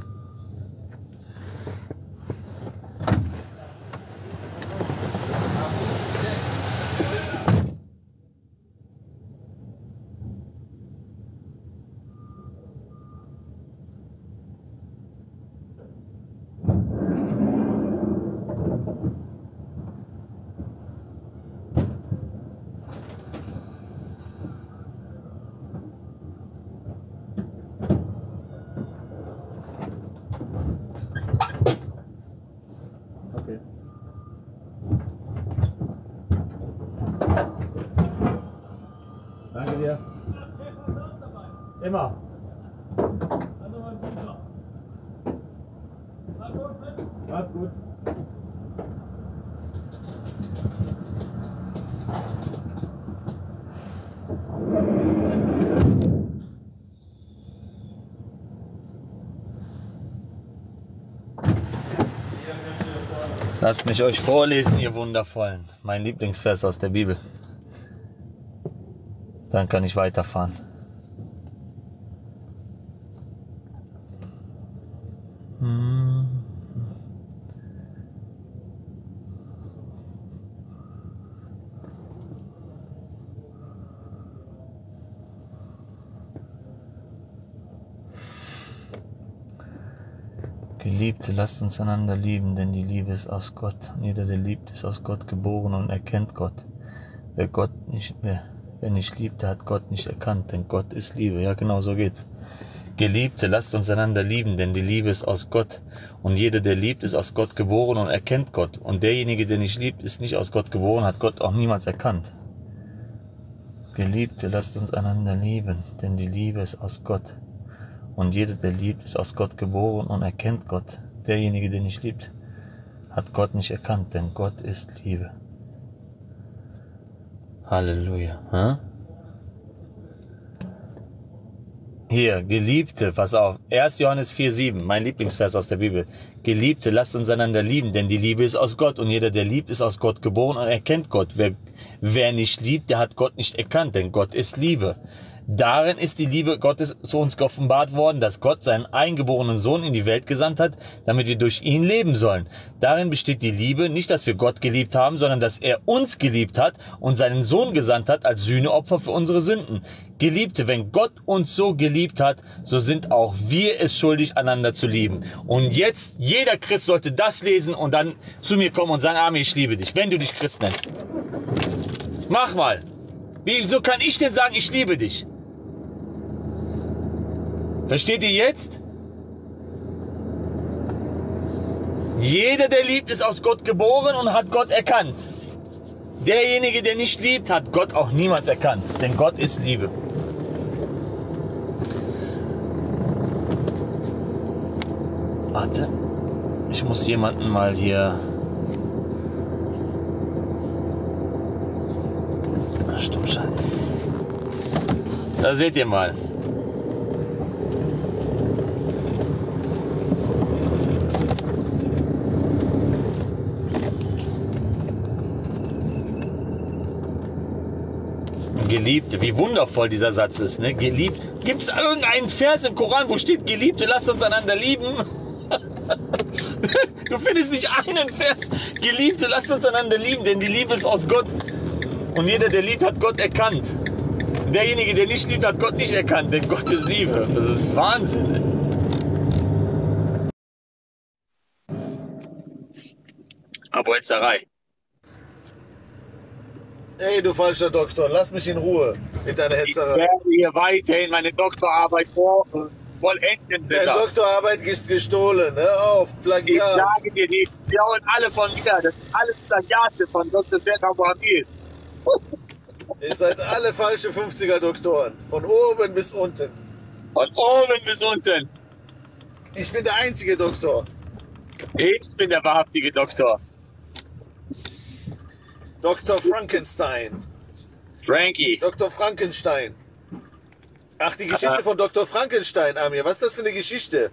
Danke dir. Immer. Mach's gut. Lasst mich euch vorlesen, ihr Wundervollen. Mein Lieblingsvers aus der Bibel. Dann kann ich weiterfahren. Geliebte, lasst uns einander lieben, denn die Liebe ist aus Gott. Und jeder, der liebt, ist aus Gott geboren und erkennt Gott. Wer nicht liebt, der hat Gott nicht erkannt, denn Gott ist Liebe. Ja, genau, so geht's. Geliebte, lasst uns einander lieben, denn die Liebe ist aus Gott. Und jeder, der liebt, ist aus Gott geboren und erkennt Gott. Und derjenige, der nicht liebt, ist nicht aus Gott geboren, hat Gott auch niemals erkannt. Geliebte, lasst uns einander lieben, denn die Liebe ist aus Gott. Und jeder, der liebt, ist aus Gott geboren und erkennt Gott. Derjenige, der nicht liebt, hat Gott nicht erkannt, denn Gott ist Liebe. Halleluja. Hm? Hier, Geliebte, pass auf. 1. Johannes 4,7, mein Lieblingsvers aus der Bibel. Geliebte, lasst uns einander lieben, denn die Liebe ist aus Gott. Und jeder, der liebt, ist aus Gott geboren und erkennt Gott. Wer nicht liebt, der hat Gott nicht erkannt, denn Gott ist Liebe. Darin ist die Liebe Gottes zu uns geoffenbart worden, dass Gott seinen eingeborenen Sohn in die Welt gesandt hat, damit wir durch ihn leben sollen. Darin besteht die Liebe, nicht, dass wir Gott geliebt haben, sondern dass er uns geliebt hat und seinen Sohn gesandt hat als Sühneopfer für unsere Sünden. Geliebte, wenn Gott uns so geliebt hat, so sind auch wir es schuldig, einander zu lieben. Und jetzt, jeder Christ sollte das lesen und dann zu mir kommen und sagen, Armin, ich liebe dich, wenn du dich Christ nennst. Mach mal. Wieso kann ich denn sagen, ich liebe dich? Versteht ihr jetzt? Jeder, der liebt, ist aus Gott geboren und hat Gott erkannt. Derjenige, der nicht liebt, hat Gott auch niemals erkannt, denn Gott ist Liebe. Warte, ich muss jemanden mal hier... Ach, stimmt schon. Da seht ihr mal. Geliebte, wie wundervoll dieser Satz ist, ne? Geliebt. Gibt es irgendeinen Vers im Koran, wo steht, Geliebte, lasst uns einander lieben? Du findest nicht einen Vers, Geliebte, lasst uns einander lieben, denn die Liebe ist aus Gott. Und jeder, der liebt, hat Gott erkannt. Derjenige, der nicht liebt, hat Gott nicht erkannt, denn Gott ist Liebe. Das ist Wahnsinn. Ne? Abohetzerei. Ey, du falscher Doktor, lass mich in Ruhe mit deiner Ich Hetzerei. werde hier weiterhin meine Doktorarbeit vollenden. Deine Besser. Doktorarbeit ist gestohlen, hör auf, Ich Plagiat. sage dir, die klauen alle von mir. Das sind alles Plagiate von Dr. Serkan Mohammed. Ihr seid alle falsche 50er-Doktoren, von oben bis unten. Von oben bis unten. Ich bin der einzige Doktor. Ich bin der wahrhaftige Doktor. Dr. Frankenstein. Frankie. Dr. Frankenstein. Ach, die Geschichte von Dr. Frankenstein, Amir. Was ist das für eine Geschichte?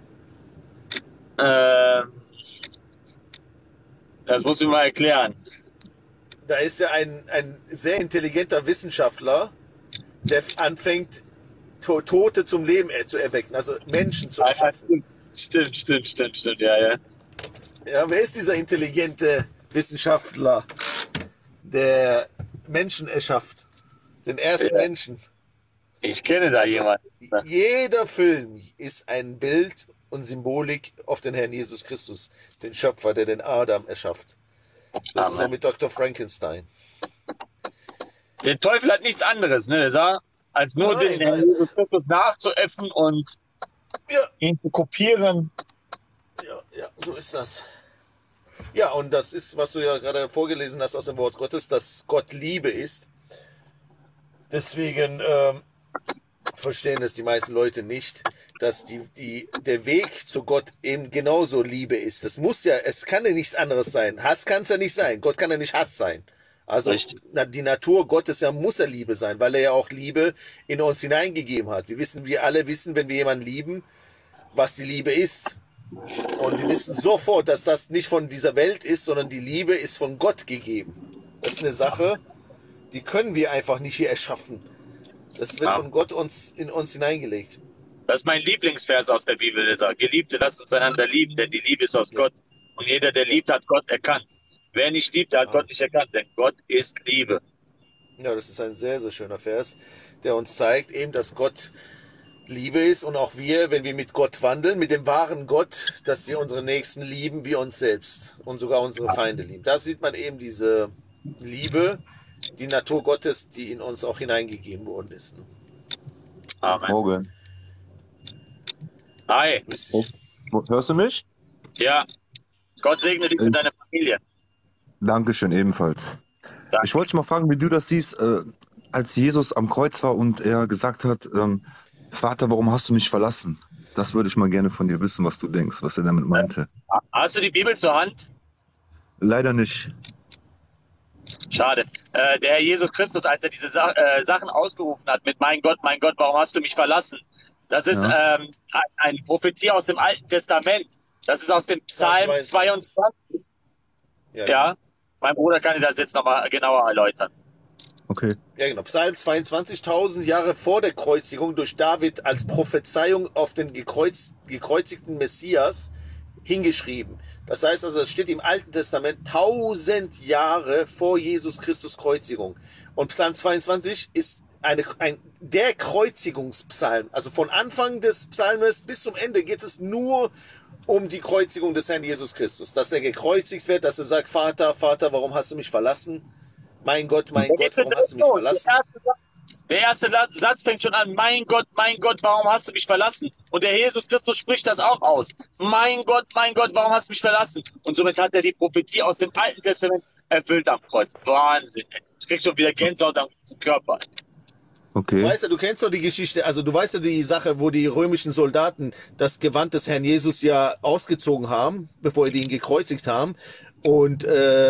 Das musst du mal erklären. Da ist ja ein sehr intelligenter Wissenschaftler, der anfängt, Tote zum Leben zu erwecken, also Menschen zu erschaffen. Stimmt, ja. Ja, wer ist dieser intelligente Wissenschaftler, der Menschen erschafft? Den ersten Menschen. Ich kenne da jemanden. Jeder Film ist ein Bild und Symbolik auf den Herrn Jesus Christus, den Schöpfer, der den Adam erschafft. Das ist ja mit Dr. Frankenstein. Der Teufel hat nichts anderes, ne, als nur den Herrn Jesus Christus nachzuäffen und ihn zu kopieren. Ja, so ist das. Ja, und das ist, was du ja gerade vorgelesen hast aus dem Wort Gottes, dass Gott Liebe ist. Deswegen verstehen es die meisten Leute nicht, dass der Weg zu Gott eben genauso Liebe ist. Das muss ja, es kann ja nichts anderes sein. Hass kann es ja nicht sein. Gott kann ja nicht Hass sein. Also die Natur Gottes muss ja Liebe sein, weil er ja auch Liebe in uns hineingegeben hat. Wir alle wissen, wenn wir jemanden lieben, was die Liebe ist. Und wir wissen sofort, dass das nicht von dieser Welt ist, sondern die Liebe ist von Gott gegeben. Das ist eine Sache, die können wir einfach nicht hier erschaffen. Das wird von Gott in uns hineingelegt. Das ist mein Lieblingsvers aus der Bibel, der sagt, Geliebte, lasst uns einander lieben, denn die Liebe ist aus Gott. Und jeder, der liebt, hat Gott erkannt. Wer nicht liebt, der hat Gott nicht erkannt, denn Gott ist Liebe. Ja, das ist ein sehr, sehr schöner Vers, der uns zeigt eben, dass Gott Liebe ist und auch wir, wenn wir mit Gott wandeln, mit dem wahren Gott, dass wir unsere Nächsten lieben wie uns selbst und sogar unsere Feinde lieben. Da sieht man eben diese Liebe, die Natur Gottes, die in uns auch hineingegeben worden ist. Amen. Morgen. Hi. Hörst du mich? Ja. Gott segne dich und deine Familie. Dankeschön, ebenfalls. Danke. Ich wollte dich mal fragen, wie du das siehst, als Jesus am Kreuz war und er gesagt hat, Vater, warum hast du mich verlassen? Das würde ich mal gerne von dir wissen, was du denkst, was er damit meinte. Hast du die Bibel zur Hand? Leider nicht. Schade. Der Herr Jesus Christus, als er diese Sachen ausgerufen hat mit mein Gott, warum hast du mich verlassen? Das ist eine Prophetie aus dem Alten Testament. Das ist aus dem Psalm 22. Ja, mein Bruder kann dir das jetzt nochmal genauer erläutern. Okay. Ja, genau. Psalm 22, 1000 Jahre vor der Kreuzigung durch David als Prophezeiung auf den gekreuzigten Messias hingeschrieben. Das heißt also, es steht im Alten Testament 1000 Jahre vor Jesus Christus Kreuzigung. Und Psalm 22 ist der Kreuzigungspsalm. Also von Anfang des Psalmes bis zum Ende geht es nur um die Kreuzigung des Herrn Jesus Christus. Dass er gekreuzigt wird, dass er sagt, Vater, Vater, warum hast du mich verlassen? Mein Gott, warum hast du mich verlassen? Der erste Satz fängt schon an, mein Gott, warum hast du mich verlassen? Und der Jesus Christus spricht das auch aus. Mein Gott, warum hast du mich verlassen? Und somit hat er die Prophetie aus dem Alten Testament erfüllt am Kreuz. Wahnsinn. Ich krieg schon wieder Gänsehaut am ganzen Körper. Okay. Du kennst doch die Geschichte, also du weißt ja die Sache, wo die römischen Soldaten das Gewand des Herrn Jesus ja ausgezogen haben, bevor die ihn gekreuzigt haben. Und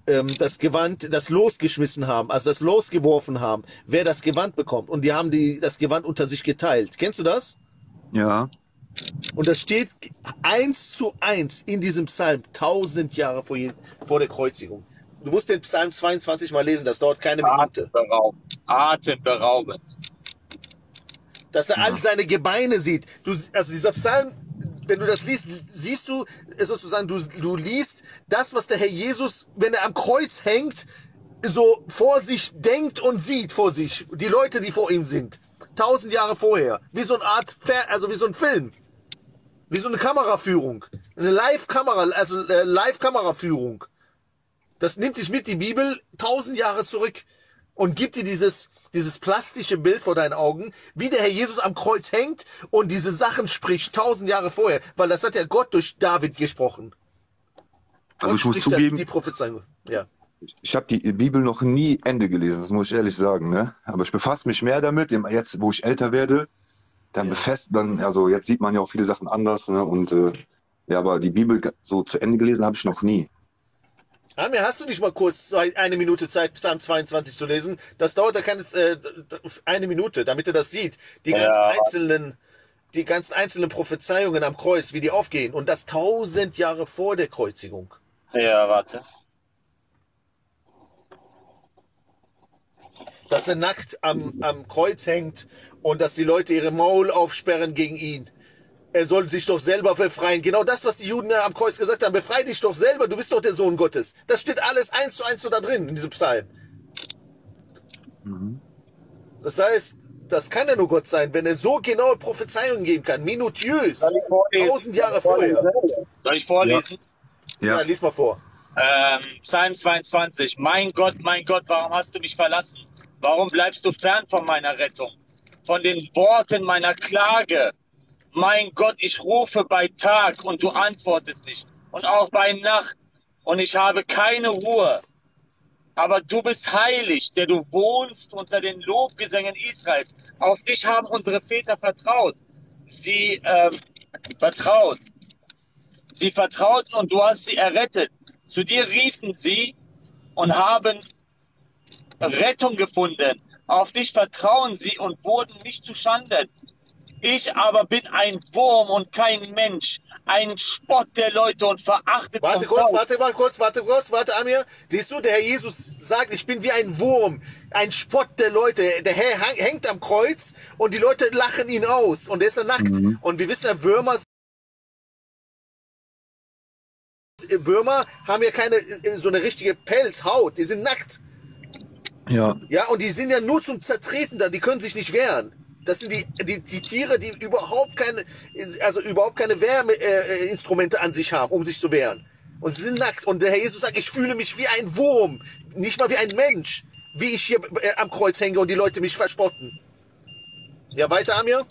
das Gewand, das Los geschmissen haben, also das Los geworfen haben, wer das Gewand bekommt. Und die haben das Gewand unter sich geteilt. Kennst du das? Ja. Und das steht 1:1 in diesem Psalm, 1000 Jahre vor der Kreuzigung. Du musst den Psalm 22 mal lesen, das dauert keine Minute. Atemberaubend. Atemberaubend. Dass er all seine Gebeine sieht. Also dieser Psalm, wenn du das liest, siehst du sozusagen, du liest das, was der Herr Jesus, wenn er am Kreuz hängt, so vor sich denkt und sieht vor sich. Die Leute, die vor ihm sind. 1000 Jahre vorher. Wie so eine Art, also wie so ein Film. Wie so eine Kameraführung. Eine Live-Kameraführung. Das nimmt dich mit, die Bibel, 1000 Jahre zurück und gibt dir dieses plastische Bild vor deinen Augen, wie der Herr Jesus am Kreuz hängt und diese Sachen spricht 1000 Jahre vorher, weil das hat ja Gott durch David gesprochen. Also ich muss zugeben, die Prophezeiung. Ja. ich habe die Bibel noch nie Ende gelesen, das muss ich ehrlich sagen, ne? Aber ich befasse mich mehr damit, jetzt wo ich älter werde, also jetzt sieht man ja auch viele Sachen anders, ne? Und ja, aber die Bibel so zu Ende gelesen habe ich noch nie. Amir, hast du nicht mal kurz eine Minute Zeit, Psalm 22 zu lesen? Das dauert ja keine eine Minute, damit er das sieht. Die ganzen einzelnen Prophezeiungen am Kreuz, wie die aufgehen. Und das 1000 Jahre vor der Kreuzigung. Ja, warte. Dass er nackt am Kreuz hängt und dass die Leute ihre Maul aufsperren gegen ihn. Er soll sich doch selber befreien. Genau das, was die Juden am Kreuz gesagt haben. Befrei dich doch selber, du bist doch der Sohn Gottes. Das steht alles 1:1 so da drin, in diesem Psalm. Das heißt, das kann ja nur Gott sein, wenn er so genaue Prophezeiungen geben kann. Minutiös. 1000 Jahre vorher. Soll ich vorlesen? Ja, lies mal vor. Psalm 22. Mein Gott, warum hast du mich verlassen? Warum bleibst du fern von meiner Rettung? Von den Worten meiner Klage? Mein Gott, ich rufe bei Tag und du antwortest nicht. Und auch bei Nacht und ich habe keine Ruhe. Aber du bist heilig, der du wohnst unter den Lobgesängen Israels. Auf dich haben unsere Väter vertraut. Sie vertrauten und du hast sie errettet. Zu dir riefen sie und haben Rettung gefunden. Auf dich vertrauen sie und wurden nicht zu Schanden. Ich aber bin ein Wurm und kein Mensch, ein Spott der Leute und verachtet. Warte kurz, Amir. Siehst du, der Herr Jesus sagt, ich bin wie ein Wurm, ein Spott der Leute. Der Herr hängt am Kreuz und die Leute lachen ihn aus und er ist dann nackt. Und wir wissen ja, Würmer haben ja keine so eine richtige Pelzhaut, die sind nackt. Ja. Ja, und die sind ja nur zum Zertreten da, die können sich nicht wehren. Das sind die Tiere, die überhaupt keine Wärmeinstrumente an sich haben, um sich zu wehren. Und sie sind nackt. Und der Herr Jesus sagt, ich fühle mich wie ein Wurm, nicht mal wie ein Mensch, wie ich hier am Kreuz hänge und die Leute mich verspotten. Ja, weiter, Amir?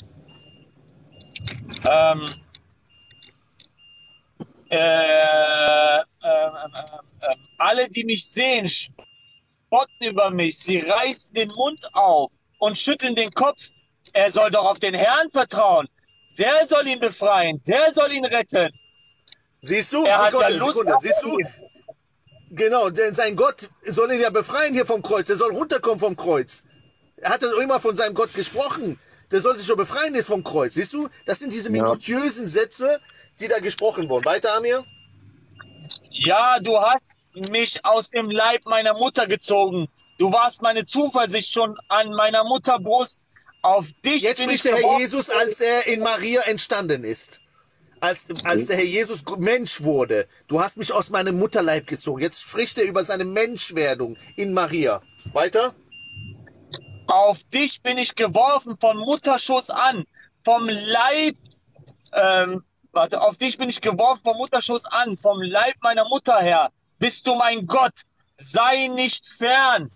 Alle, die mich sehen, spotten über mich. Sie reißen den Mund auf und schütteln den Kopf. Er soll doch auf den Herrn vertrauen. Der soll ihn befreien. Der soll ihn retten. Siehst du? Er hat ja Lust auf Siehst du? Genau, denn sein Gott soll ihn ja befreien hier vom Kreuz. Er soll runterkommen vom Kreuz. Er hat ja immer von seinem Gott gesprochen. Der soll sich schon befreien jetzt vom Kreuz. Siehst du? Das sind diese minutiösen Sätze, die da gesprochen wurden. Weiter, Amir? Ja, du hast mich aus dem Leib meiner Mutter gezogen. Du warst meine Zuversicht schon an meiner Mutterbrust. Auf dich jetzt bin spricht ich der Herr Jesus, als er in Maria entstanden ist. Als der Herr Jesus Mensch wurde. Du hast mich aus meinem Mutterleib gezogen. Jetzt spricht er über seine Menschwerdung in Maria. Weiter? Auf dich bin ich geworfen vom Mutterschoß an. Vom Leib, auf dich bin ich geworfen vom Mutterschoß an. Vom Leib meiner Mutter her. Bist du mein Gott. Sei nicht fern.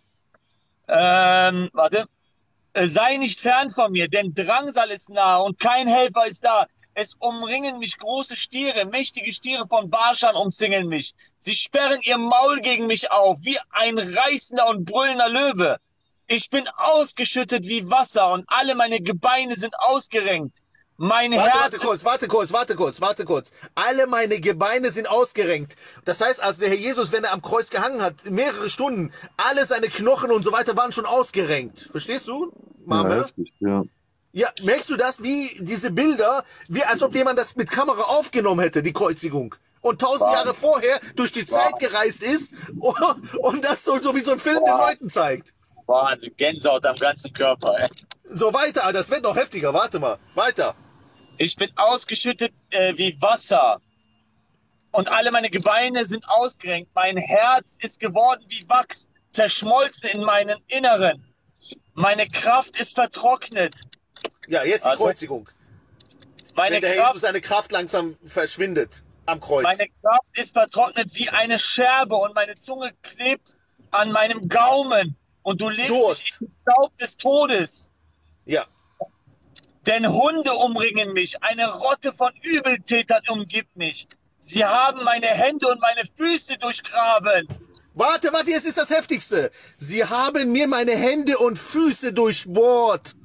Sei nicht fern von mir, denn Drangsal ist nahe und kein Helfer ist da. Es umringen mich große Stiere, mächtige Stiere von Baschan umzingeln mich. Sie sperren ihr Maul gegen mich auf, wie ein reißender und brüllender Löwe. Ich bin ausgeschüttet wie Wasser und alle meine Gebeine sind ausgerenkt. Mein Warte Herz. kurz. Alle meine Gebeine sind ausgerenkt. Das heißt also, der Herr Jesus, wenn er am Kreuz gehangen hat, mehrere Stunden, alle seine Knochen und so weiter waren schon ausgerenkt. Verstehst du, Mame? Ja, heftig, ja. Ja, merkst du das, wie diese Bilder, wie als ob jemand das mit Kamera aufgenommen hätte, die Kreuzigung. Und 1000 Jahre vorher durch die Zeit gereist ist und das so wie so ein Film den Leuten zeigt. Wahnsinn, Gänsehaut am ganzen Körper. Ey. So weiter, das wird noch heftiger. Warte mal, weiter. Ich bin ausgeschüttet wie Wasser. Und alle meine Gebeine sind ausgerenkt. Mein Herz ist geworden wie Wachs, zerschmolzen in meinem Inneren. Meine Kraft ist vertrocknet. Ja, jetzt die Kreuzigung. Meine Wenn der Herr Kraft, Jesus seine Kraft langsam verschwindet am Kreuz. meine Kraft ist vertrocknet wie eine Scherbe und meine Zunge klebt an meinem Gaumen. Und du lebst Durst. im Staub des Todes. Ja. Denn Hunde umringen mich, eine Rotte von Übeltätern umgibt mich. Sie haben meine Hände und meine Füße durchgraben. Warte, jetzt ist das Heftigste. Sie haben mir meine Hände und Füße durchbohrt.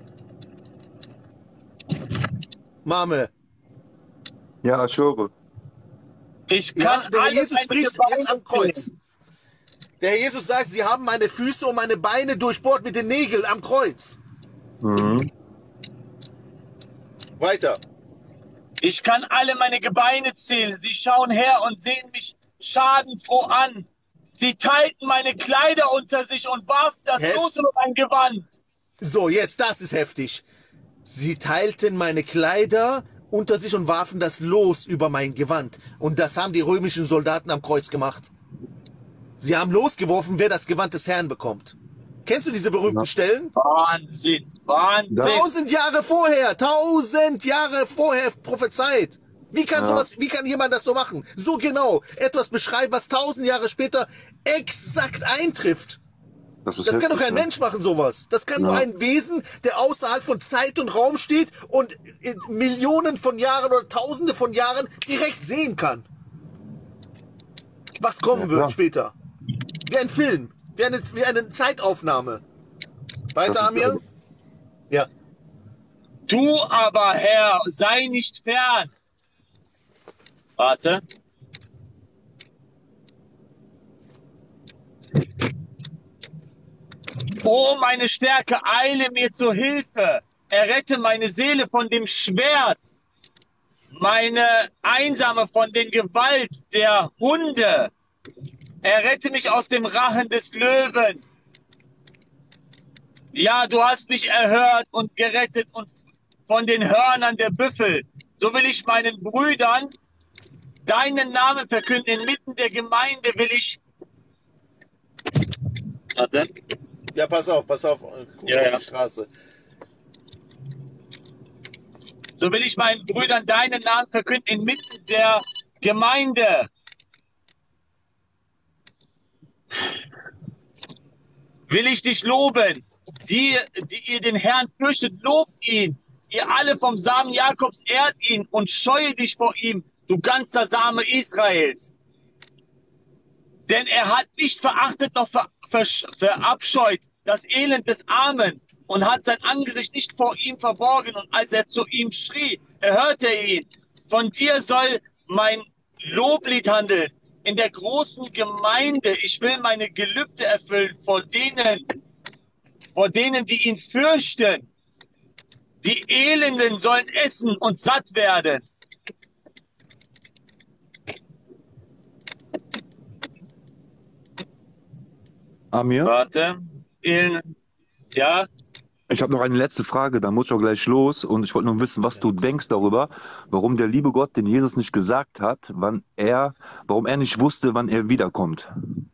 Mame. Ja, ich höre. Ich Ja, kann der Herr alle Jesus meine spricht Gebeine jetzt am Kreuz. zählen. Der Herr Jesus sagt, sie haben meine Füße und meine Beine durchbohrt mit den Nägeln am Kreuz. Mhm. Weiter. Ich kann alle meine Gebeine zählen. Sie schauen her und sehen mich schadenfroh an. Sie teilten meine Kleider unter sich und warfen das Los über mein Gewand. So, jetzt, das ist heftig. Sie teilten meine Kleider unter sich und warfen das Los über mein Gewand. Und das haben die römischen Soldaten am Kreuz gemacht. Sie haben losgeworfen, wer das Gewand des Herrn bekommt. Kennst du diese berühmten Stellen? Wahnsinn, Wahnsinn. 1000 Jahre vorher prophezeit. Wie kann jemand das so machen? So genau etwas beschreiben, was 1000 Jahre später exakt eintrifft. Das Das kann doch kein ne? Mensch machen, sowas. Das kann nur ein Wesen, der außerhalb von Zeit und Raum steht und in Millionen von Jahren oder Tausende von Jahren direkt sehen kann. Was kommen wird später. Wie ein Film, wie eine Zeitaufnahme. Weiter, Amir? Ja. Du aber, Herr, sei nicht fern. Warte. O meine Stärke, eile mir zur Hilfe. Errette meine Seele von dem Schwert. Meine Einsame von den Gewalt der Hunde. Errette mich aus dem Rachen des Löwen. Ja, du hast mich erhört und gerettet und von den Hörnern der Büffel. So will ich meinen Brüdern deinen Namen verkünden. Inmitten der Gemeinde will ich... Warte. Ja, pass auf. Guck auf die Straße. So will ich meinen Brüdern deinen Namen verkünden inmitten der Gemeinde. Will ich dich loben. Die ihr den Herrn fürchtet, lobt ihn. Ihr alle vom Samen Jakobs ehrt ihn und scheue dich vor ihm, du ganzer Same Israels. Denn er hat nicht verachtet noch verabscheut das Elend des Armen und hat sein Angesicht nicht vor ihm verborgen. Und als er zu ihm schrie, erhörte er ihn. Von dir soll mein Loblied handeln. In der großen Gemeinde, ich will meine Gelübde erfüllen vor denen, die ihn fürchten. Die Elenden sollen essen und satt werden. Amir? Warte. Ja? Ich habe noch eine letzte Frage, dann muss ich auch gleich los. Und ich wollte nur wissen, was du denkst darüber, warum der liebe Gott den Jesus nicht gesagt hat, warum er nicht wusste, wann er wiederkommt.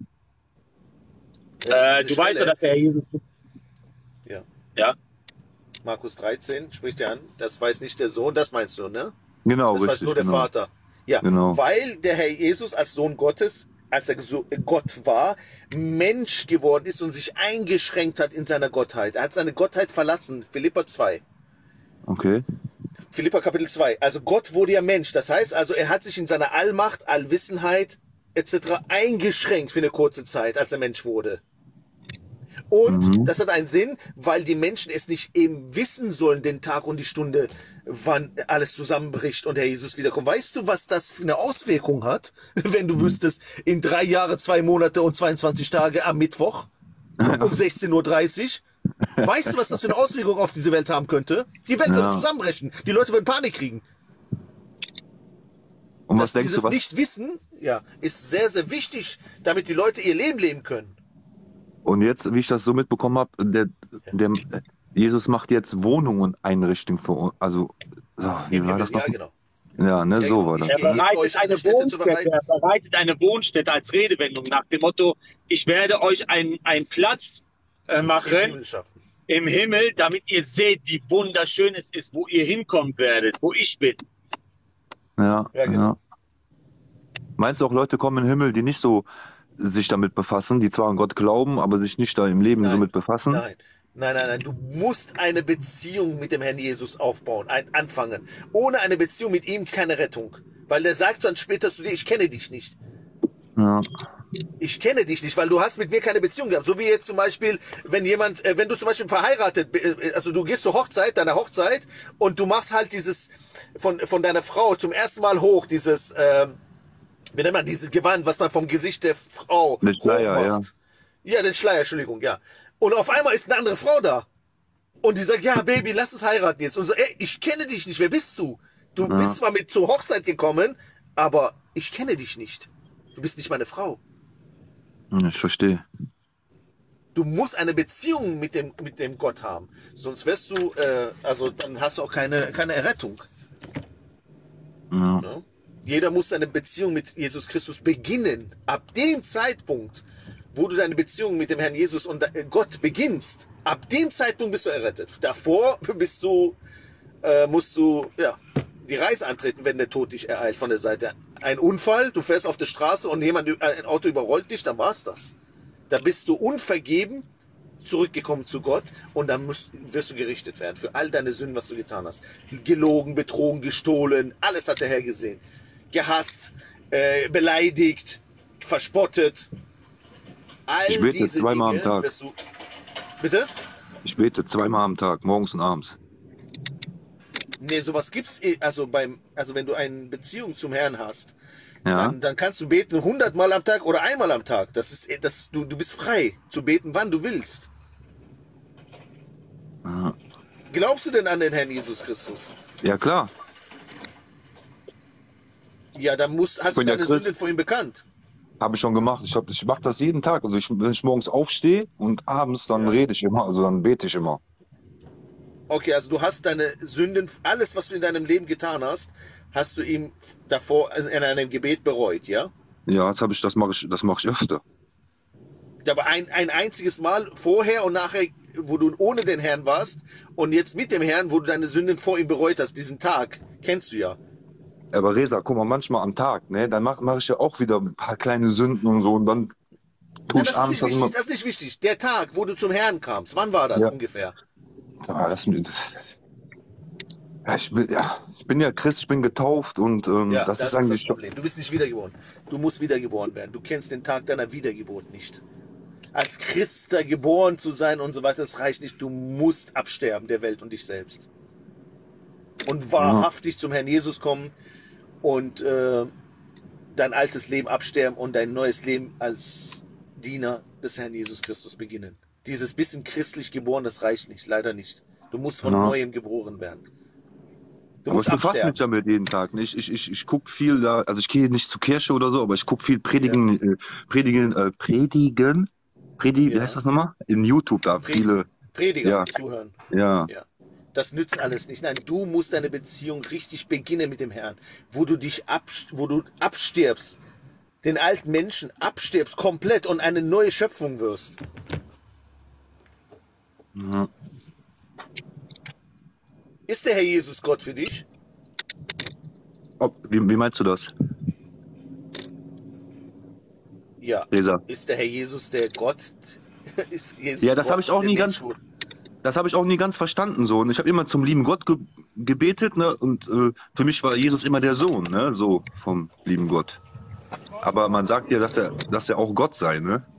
Du weißt ja, dass der Herr Jesus... Ja. Ja? Markus 13 spricht ja an, das weiß nicht der Sohn, das meinst du, ne? Genau, das richtig, weiß nur der genau. Vater. Ja, Genau. weil der Herr Jesus als Sohn Gottes, als er Gott war, Mensch geworden ist und sich eingeschränkt hat in seiner Gottheit. Er hat seine Gottheit verlassen, Philipper 2. Okay. Philipper Kapitel 2. Also Gott wurde ja Mensch. Das heißt also, er hat sich in seiner Allmacht, Allwissenheit etc. eingeschränkt für eine kurze Zeit, als er Mensch wurde. Und das hat einen Sinn, weil die Menschen es nicht eben wissen sollen, den Tag und die Stunde, wann alles zusammenbricht und Herr Jesus wiederkommt. Weißt du, was das für eine Auswirkung hat, wenn du wüsstest, in 3 Jahre, 2 Monate und 22 Tage am Mittwoch um 16:30 Uhr? Weißt du, was das für eine Auswirkung auf diese Welt haben könnte? Die Welt würde zusammenbrechen. Die Leute würden Panik kriegen. Und was denkst Dieses du, was? Nichtwissen, ja, ist sehr, sehr wichtig, damit die Leute ihr Leben leben können. Und jetzt, wie ich das so mitbekommen habe, der Jesus macht jetzt Wohnungen einrichten für uns. Also, so, wie war das noch? Ja, genau. Ja, ne, Ja, so genau. war das. Er Gebt bereitet euch eine eine Stätte zu Wohnstätte, bereiten. er bereitet eine Wohnstätte als Redewendung nach dem Motto, ich werde euch einen Platz machen Himmel schaffen. im Himmel, damit ihr seht, wie wunderschön es ist, wo ihr hinkommen werdet, wo ich bin. Ja, Ja, genau. ja. Meinst du auch, Leute kommen in den Himmel, die nicht so sich damit befassen, die zwar an Gott glauben, aber sich nicht da im Leben so mit befassen? Nein. Du musst eine Beziehung mit dem Herrn Jesus aufbauen, anfangen. Ohne eine Beziehung mit ihm keine Rettung. Weil der sagt dann später zu dir, ich kenne dich nicht. Ja. Ich kenne dich nicht, weil du hast mit mir keine Beziehung gehabt. So wie jetzt zum Beispiel, wenn du zum Beispiel verheiratet, also du gehst zur Hochzeit, deiner Hochzeit, und du machst halt dieses, von deiner Frau zum ersten Mal hoch, dieses, wie nennt man dieses Gewand, was man vom Gesicht der Frau Den Schleier, hochmacht. Ja, den Schleier, Entschuldigung, ja. Und auf einmal ist eine andere Frau da. Und die sagt, ja, Baby, lass uns heiraten jetzt. Und so, ey, ich kenne dich nicht, wer bist du? Du bist zwar mit zur Hochzeit gekommen, aber ich kenne dich nicht. Du bist nicht meine Frau. Ich verstehe. Du musst eine Beziehung mit dem Gott haben. Sonst wirst du, also dann hast du auch keine Errettung. Ja. Ja? Jeder muss seine Beziehung mit Jesus Christus beginnen. Ab dem Zeitpunkt, wo du deine Beziehung mit dem Herrn Jesus und Gott beginnst, ab dem Zeitpunkt bist du errettet. Davor musst du die Reise antreten, wenn der Tod dich ereilt von der Seite. Ein Unfall, du fährst auf der Straße und ein Auto überrollt dich, dann war's das. Da bist du unvergeben zurückgekommen zu Gott und dann wirst du gerichtet werden für all deine Sünden, was du getan hast. Gelogen, betrogen, gestohlen, alles hat der Herr gesehen. Gehasst, beleidigt, verspottet. All Ich bete diese zweimal am Dinge Tag. wirst du... Bitte? Ich bete zweimal am Tag, morgens und abends. Nee, sowas gibt's, also wenn du eine Beziehung zum Herrn hast, Ja. dann kannst du beten 100 Mal am Tag oder einmal am Tag. Du bist frei zu beten, wann du willst. Ja. Glaubst du denn an den Herrn Jesus Christus? Ja, klar. Ja, dann hast du bin ja deine Christ. Sünden vor ihm bekannt. Habe ich schon gemacht. Ich mache das jeden Tag. Also wenn ich morgens aufstehe und abends, dann rede ich immer, also dann bete ich immer. Okay, also du hast deine Sünden, alles, was du in deinem Leben getan hast, hast du ihm davor also in einem Gebet bereut, ja? Ja, das mache ich öfter. Aber ein einziges Mal vorher und nachher, wo du ohne den Herrn warst und jetzt mit dem Herrn, wo du deine Sünden vor ihm bereut hast, diesen Tag, kennst du ja. Aber Reza, guck mal, manchmal am Tag, ne, dann mach ich ja auch wieder ein paar kleine Sünden und so und dann tue Ja, ich das ist abends nicht dann wichtig, immer. das ist nicht wichtig. Der Tag, wo du zum Herrn kamst, wann war das Ja. ungefähr? Ja, ich bin ja Christ, ich bin getauft und Ja, das ist das eigentlich schon. Problem. Du bist nicht wiedergeboren. Du musst wiedergeboren werden. Du kennst den Tag deiner Wiedergeburt nicht. Als Christ da geboren zu sein und so weiter, das reicht nicht. Du musst absterben, der Welt und dich selbst. Und wahrhaftig zum Herrn Jesus kommen und dein altes Leben absterben und dein neues Leben als Diener des Herrn Jesus Christus beginnen. Dieses bisschen christlich geboren, das reicht nicht, leider nicht. Du musst von Neuem geboren werden. Du Aber musst ich befasse mich absterben. damit jeden Tag. Ne? Ich gucke viel da, also ich gehe nicht zur Kirche oder so, aber ich gucke viel Predigen, wie heißt das nochmal? In YouTube da, viele. Prediger Ja. zuhören. Ja. Ja. Das nützt alles nicht. Nein, du musst deine Beziehung richtig beginnen mit dem Herrn, wo du abstirbst, den alten Menschen abstirbst komplett und eine neue Schöpfung wirst. Ja. Ist der Herr Jesus Gott für dich? Wie meinst du das? Ja. Reza? Ist der Herr Jesus der Gott? Ist Jesus Ja, das Gott, habe ich auch der nie Mensch ganz. wurde? Das habe ich auch nie ganz verstanden so. Und ich habe immer zum lieben Gott gebetet, ne? Und für mich war Jesus immer der Sohn, ne? So vom lieben Gott. Aber man sagt ja, dass er auch Gott sei, ne?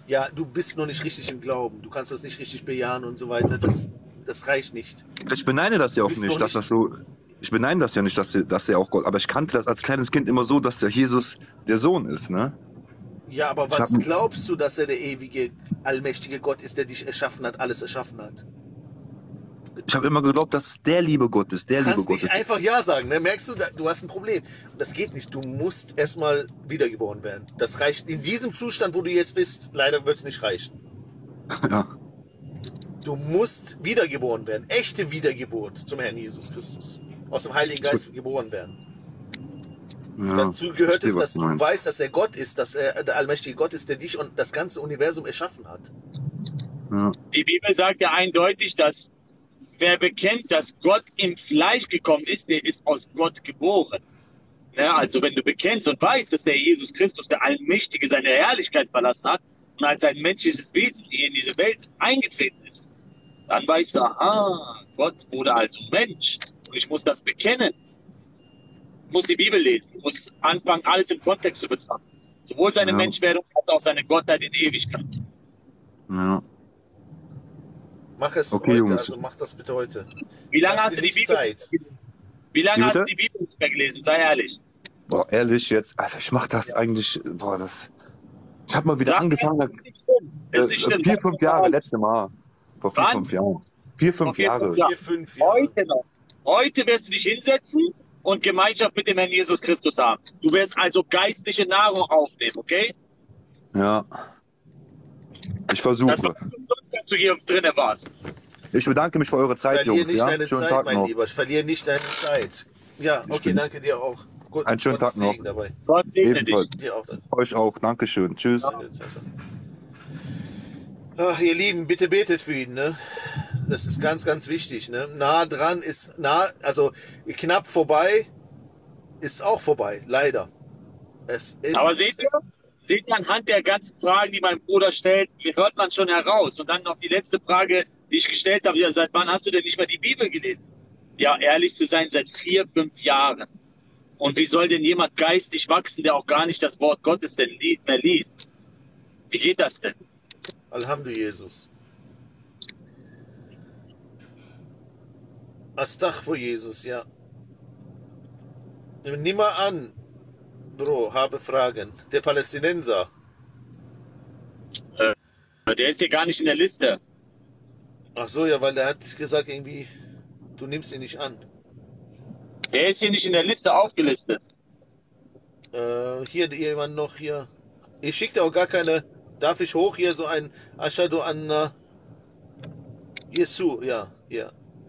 Ja, du bist noch nicht richtig im Glauben. Du kannst das nicht richtig bejahen und so weiter. Das reicht nicht. Ich beneide das ja auch bist nicht, noch dass nicht- das so. Ich beneide das ja nicht, dass er auch Gott. Aber ich kannte das als kleines Kind immer so, dass der Jesus der Sohn ist, ne? Ja, aber was hab- glaubst du, dass er der ewige, allmächtige Gott ist, der dich erschaffen hat, alles erschaffen hat? Ich habe immer geglaubt, dass es der liebe Gott ist, der Du liebe kannst Gott nicht ist. einfach Ja sagen, ne? Merkst du, du hast ein Problem. Und das geht nicht. Du musst erstmal wiedergeboren werden. Das reicht in diesem Zustand, wo du jetzt bist. Leider wird es nicht reichen. Ja. Du musst wiedergeboren werden. Echte Wiedergeburt zum Herrn Jesus Christus. Aus dem Heiligen Geist geboren werden. Ja. Dazu gehört es, Ich verstehe, was dass du du meinst. weißt, dass er Gott ist, dass er der allmächtige Gott ist, der dich und das ganze Universum erschaffen hat. Ja. Die Bibel sagt ja eindeutig, dass wer bekennt, dass Gott im Fleisch gekommen ist, der ist aus Gott geboren. Ja, also wenn du bekennst und weißt, dass der Jesus Christus, der Allmächtige, seine Herrlichkeit verlassen hat und als ein menschliches Wesen in diese Welt eingetreten ist, dann weißt du, aha, Gott wurde also Mensch und ich muss das bekennen. Ich muss die Bibel lesen, ich muss anfangen, alles im Kontext zu betrachten. Sowohl seine Ja. Menschwerdung als auch seine Gottheit in Ewigkeit. Ja. Mach es Okay, heute, Jungs. also mach das bitte heute. Wie lange Lass hast dir du die nicht Bibel? Zeit. Wie lange Wie hast du bitte? die Bibel nicht mehr gelesen? Sei ehrlich. Boah, ehrlich jetzt, also ich mach das eigentlich, ich habe mal wieder Sag, angefangen, das ist nicht schlimm. Das ist nicht schlimm. 4, 5 Jahre, letzte Mal, vor 4, Wann? 5 Jahren. 4, 5 Vor 4, Jahre. 5 Jahren. 4, 5 Jahre. Heute noch. Heute wirst du dich hinsetzen und Gemeinschaft mit dem Herrn Jesus Christus haben. Du wirst also geistliche Nahrung aufnehmen, okay? Ja. Ich Das versuche. war nicht umsonst, dass du hier drinnen warst. Ich bedanke mich für eure Zeit, Verlier Jungs. nicht Ja? deine Schönen Zeit, Tag mein noch. Lieber. Verlier nicht deine Zeit. Ja, okay, bin- danke dir auch. Gut, Einen schönen Gottes Tag noch. Segen dabei. Gott segne Ebenfalls. dich. Dir auch dann. Euch auch. Dankeschön. Tschüss. Ach, ihr Lieben, bitte betet für ihn, ne? Das ist ganz, ganz wichtig, ne? Nah dran ist also knapp vorbei ist auch vorbei, leider. Es ist. Aber seht ihr anhand der ganzen Fragen, die mein Bruder stellt, hört man schon heraus. Und dann noch die letzte Frage, die ich gestellt habe, ja, seit wann hast du denn nicht mehr die Bibel gelesen? Ja, ehrlich zu sein, seit 4, 5 Jahren. Und wie soll denn jemand geistig wachsen, der auch gar nicht das Wort Gottes denn mehr liest? Wie geht das denn? Alhamdulillah, Jesus. Astaghfir, Jesus, ja. Nimm mal an, Bro, habe Fragen. Der Palästinenser. Der ist hier gar nicht in der Liste. Ach so, ja, weil der hat gesagt irgendwie, du nimmst ihn nicht an. Der ist hier nicht in der Liste aufgelistet. Hier jemand noch hier. Ich schicke dir auch gar keine. Darf ich hoch hier so ein Ashadu Anna Jesu, ja, ja.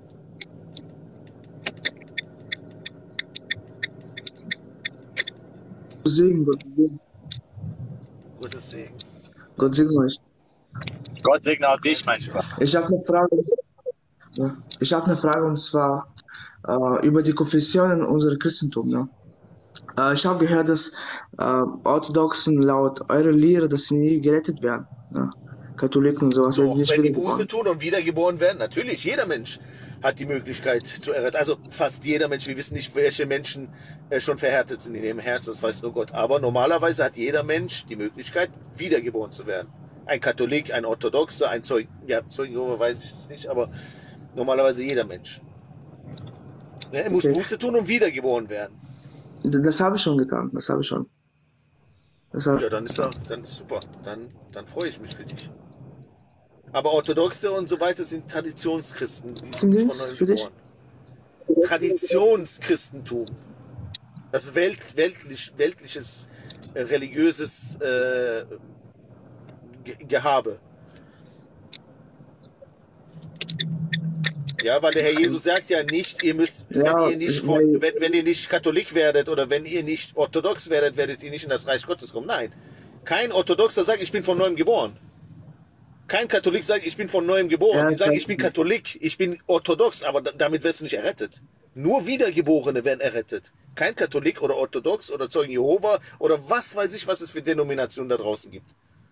Segen, Gott segne. Gottes Segen. Gott segne euch. Gott segne auch dich, mein Lieber. Ich habe eine Frage. Ja. Ich habe eine Frage und zwar über die Konfessionen unseres Christentums. Ne? Ich habe gehört, dass Orthodoxen laut eurer Lehre, dass sie nie gerettet werden. Ne? Katholiken und sowas werden Doch, nicht wenn die wiedergeboren. Buße tun und wiedergeboren werden, natürlich, jeder Mensch hat die Möglichkeit zu erretten. Also fast jeder Mensch, wir wissen nicht, welche Menschen schon verhärtet sind in ihrem Herzen, das weiß nur Gott. Aber normalerweise hat jeder Mensch die Möglichkeit, wiedergeboren zu werden. Ein Katholik, ein Orthodoxer, ein Zeugen, ja, Zeugen Jehova weiß ich es nicht, aber normalerweise jeder Mensch. Ja, er muss Okay. Buße tun und wiedergeboren werden. Das habe ich schon getan. Das habe ich schon. Ja, dann ist super. Dann freue ich mich für dich. Aber Orthodoxe und so weiter sind Traditionschristen. Die Sind nicht das von neuem für dich? geboren. Traditionschristentum. Das weltliches, religiöses Gehabe. Ja, weil der Herr Jesus sagt ja nicht, ihr müsst, Ja, wenn ihr nicht Katholik werdet oder wenn ihr nicht orthodox werdet, werdet ihr nicht in das Reich Gottes kommen. Nein, kein Orthodoxer sagt, ich bin von neuem geboren. Kein Katholik sagt, ich bin von neuem geboren. Ja, Die sagen, das- ich bin Katholik, ich bin orthodox, aber damit wirst du nicht errettet. Nur Wiedergeborene werden errettet. Kein Katholik oder Orthodox oder Zeugen Jehova oder was weiß ich, was es für Denominationen da draußen gibt.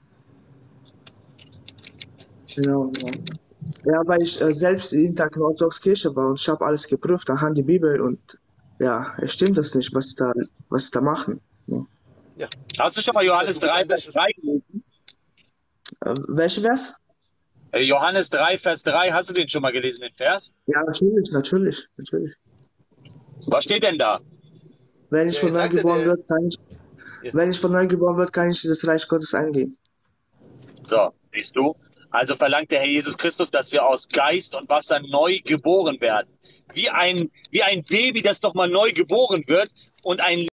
Genau, genau. Ja, weil ich selbst jeden Tag in der Orthodox-Kirche war und ich habe alles geprüft anhand der Bibel und ja, es stimmt das nicht, was sie da machen. Ja. Ja. Hast du schon mal Johannes Du bist 3, ein Vers 3 gelesen? Welcher Vers? Johannes 3, Vers 3, hast du den schon mal gelesen, den Vers? Ja, natürlich. Was steht denn da? Wenn ich Ja, von ich neu sagte, geboren der- wird, wenn ich von neu geboren wird, kann ich in das Reich Gottes eingehen. So, siehst du? Also verlangt der Herr Jesus Christus, dass wir aus Geist und Wasser neu geboren werden. Wie ein Baby, das nochmal neu geboren wird und ein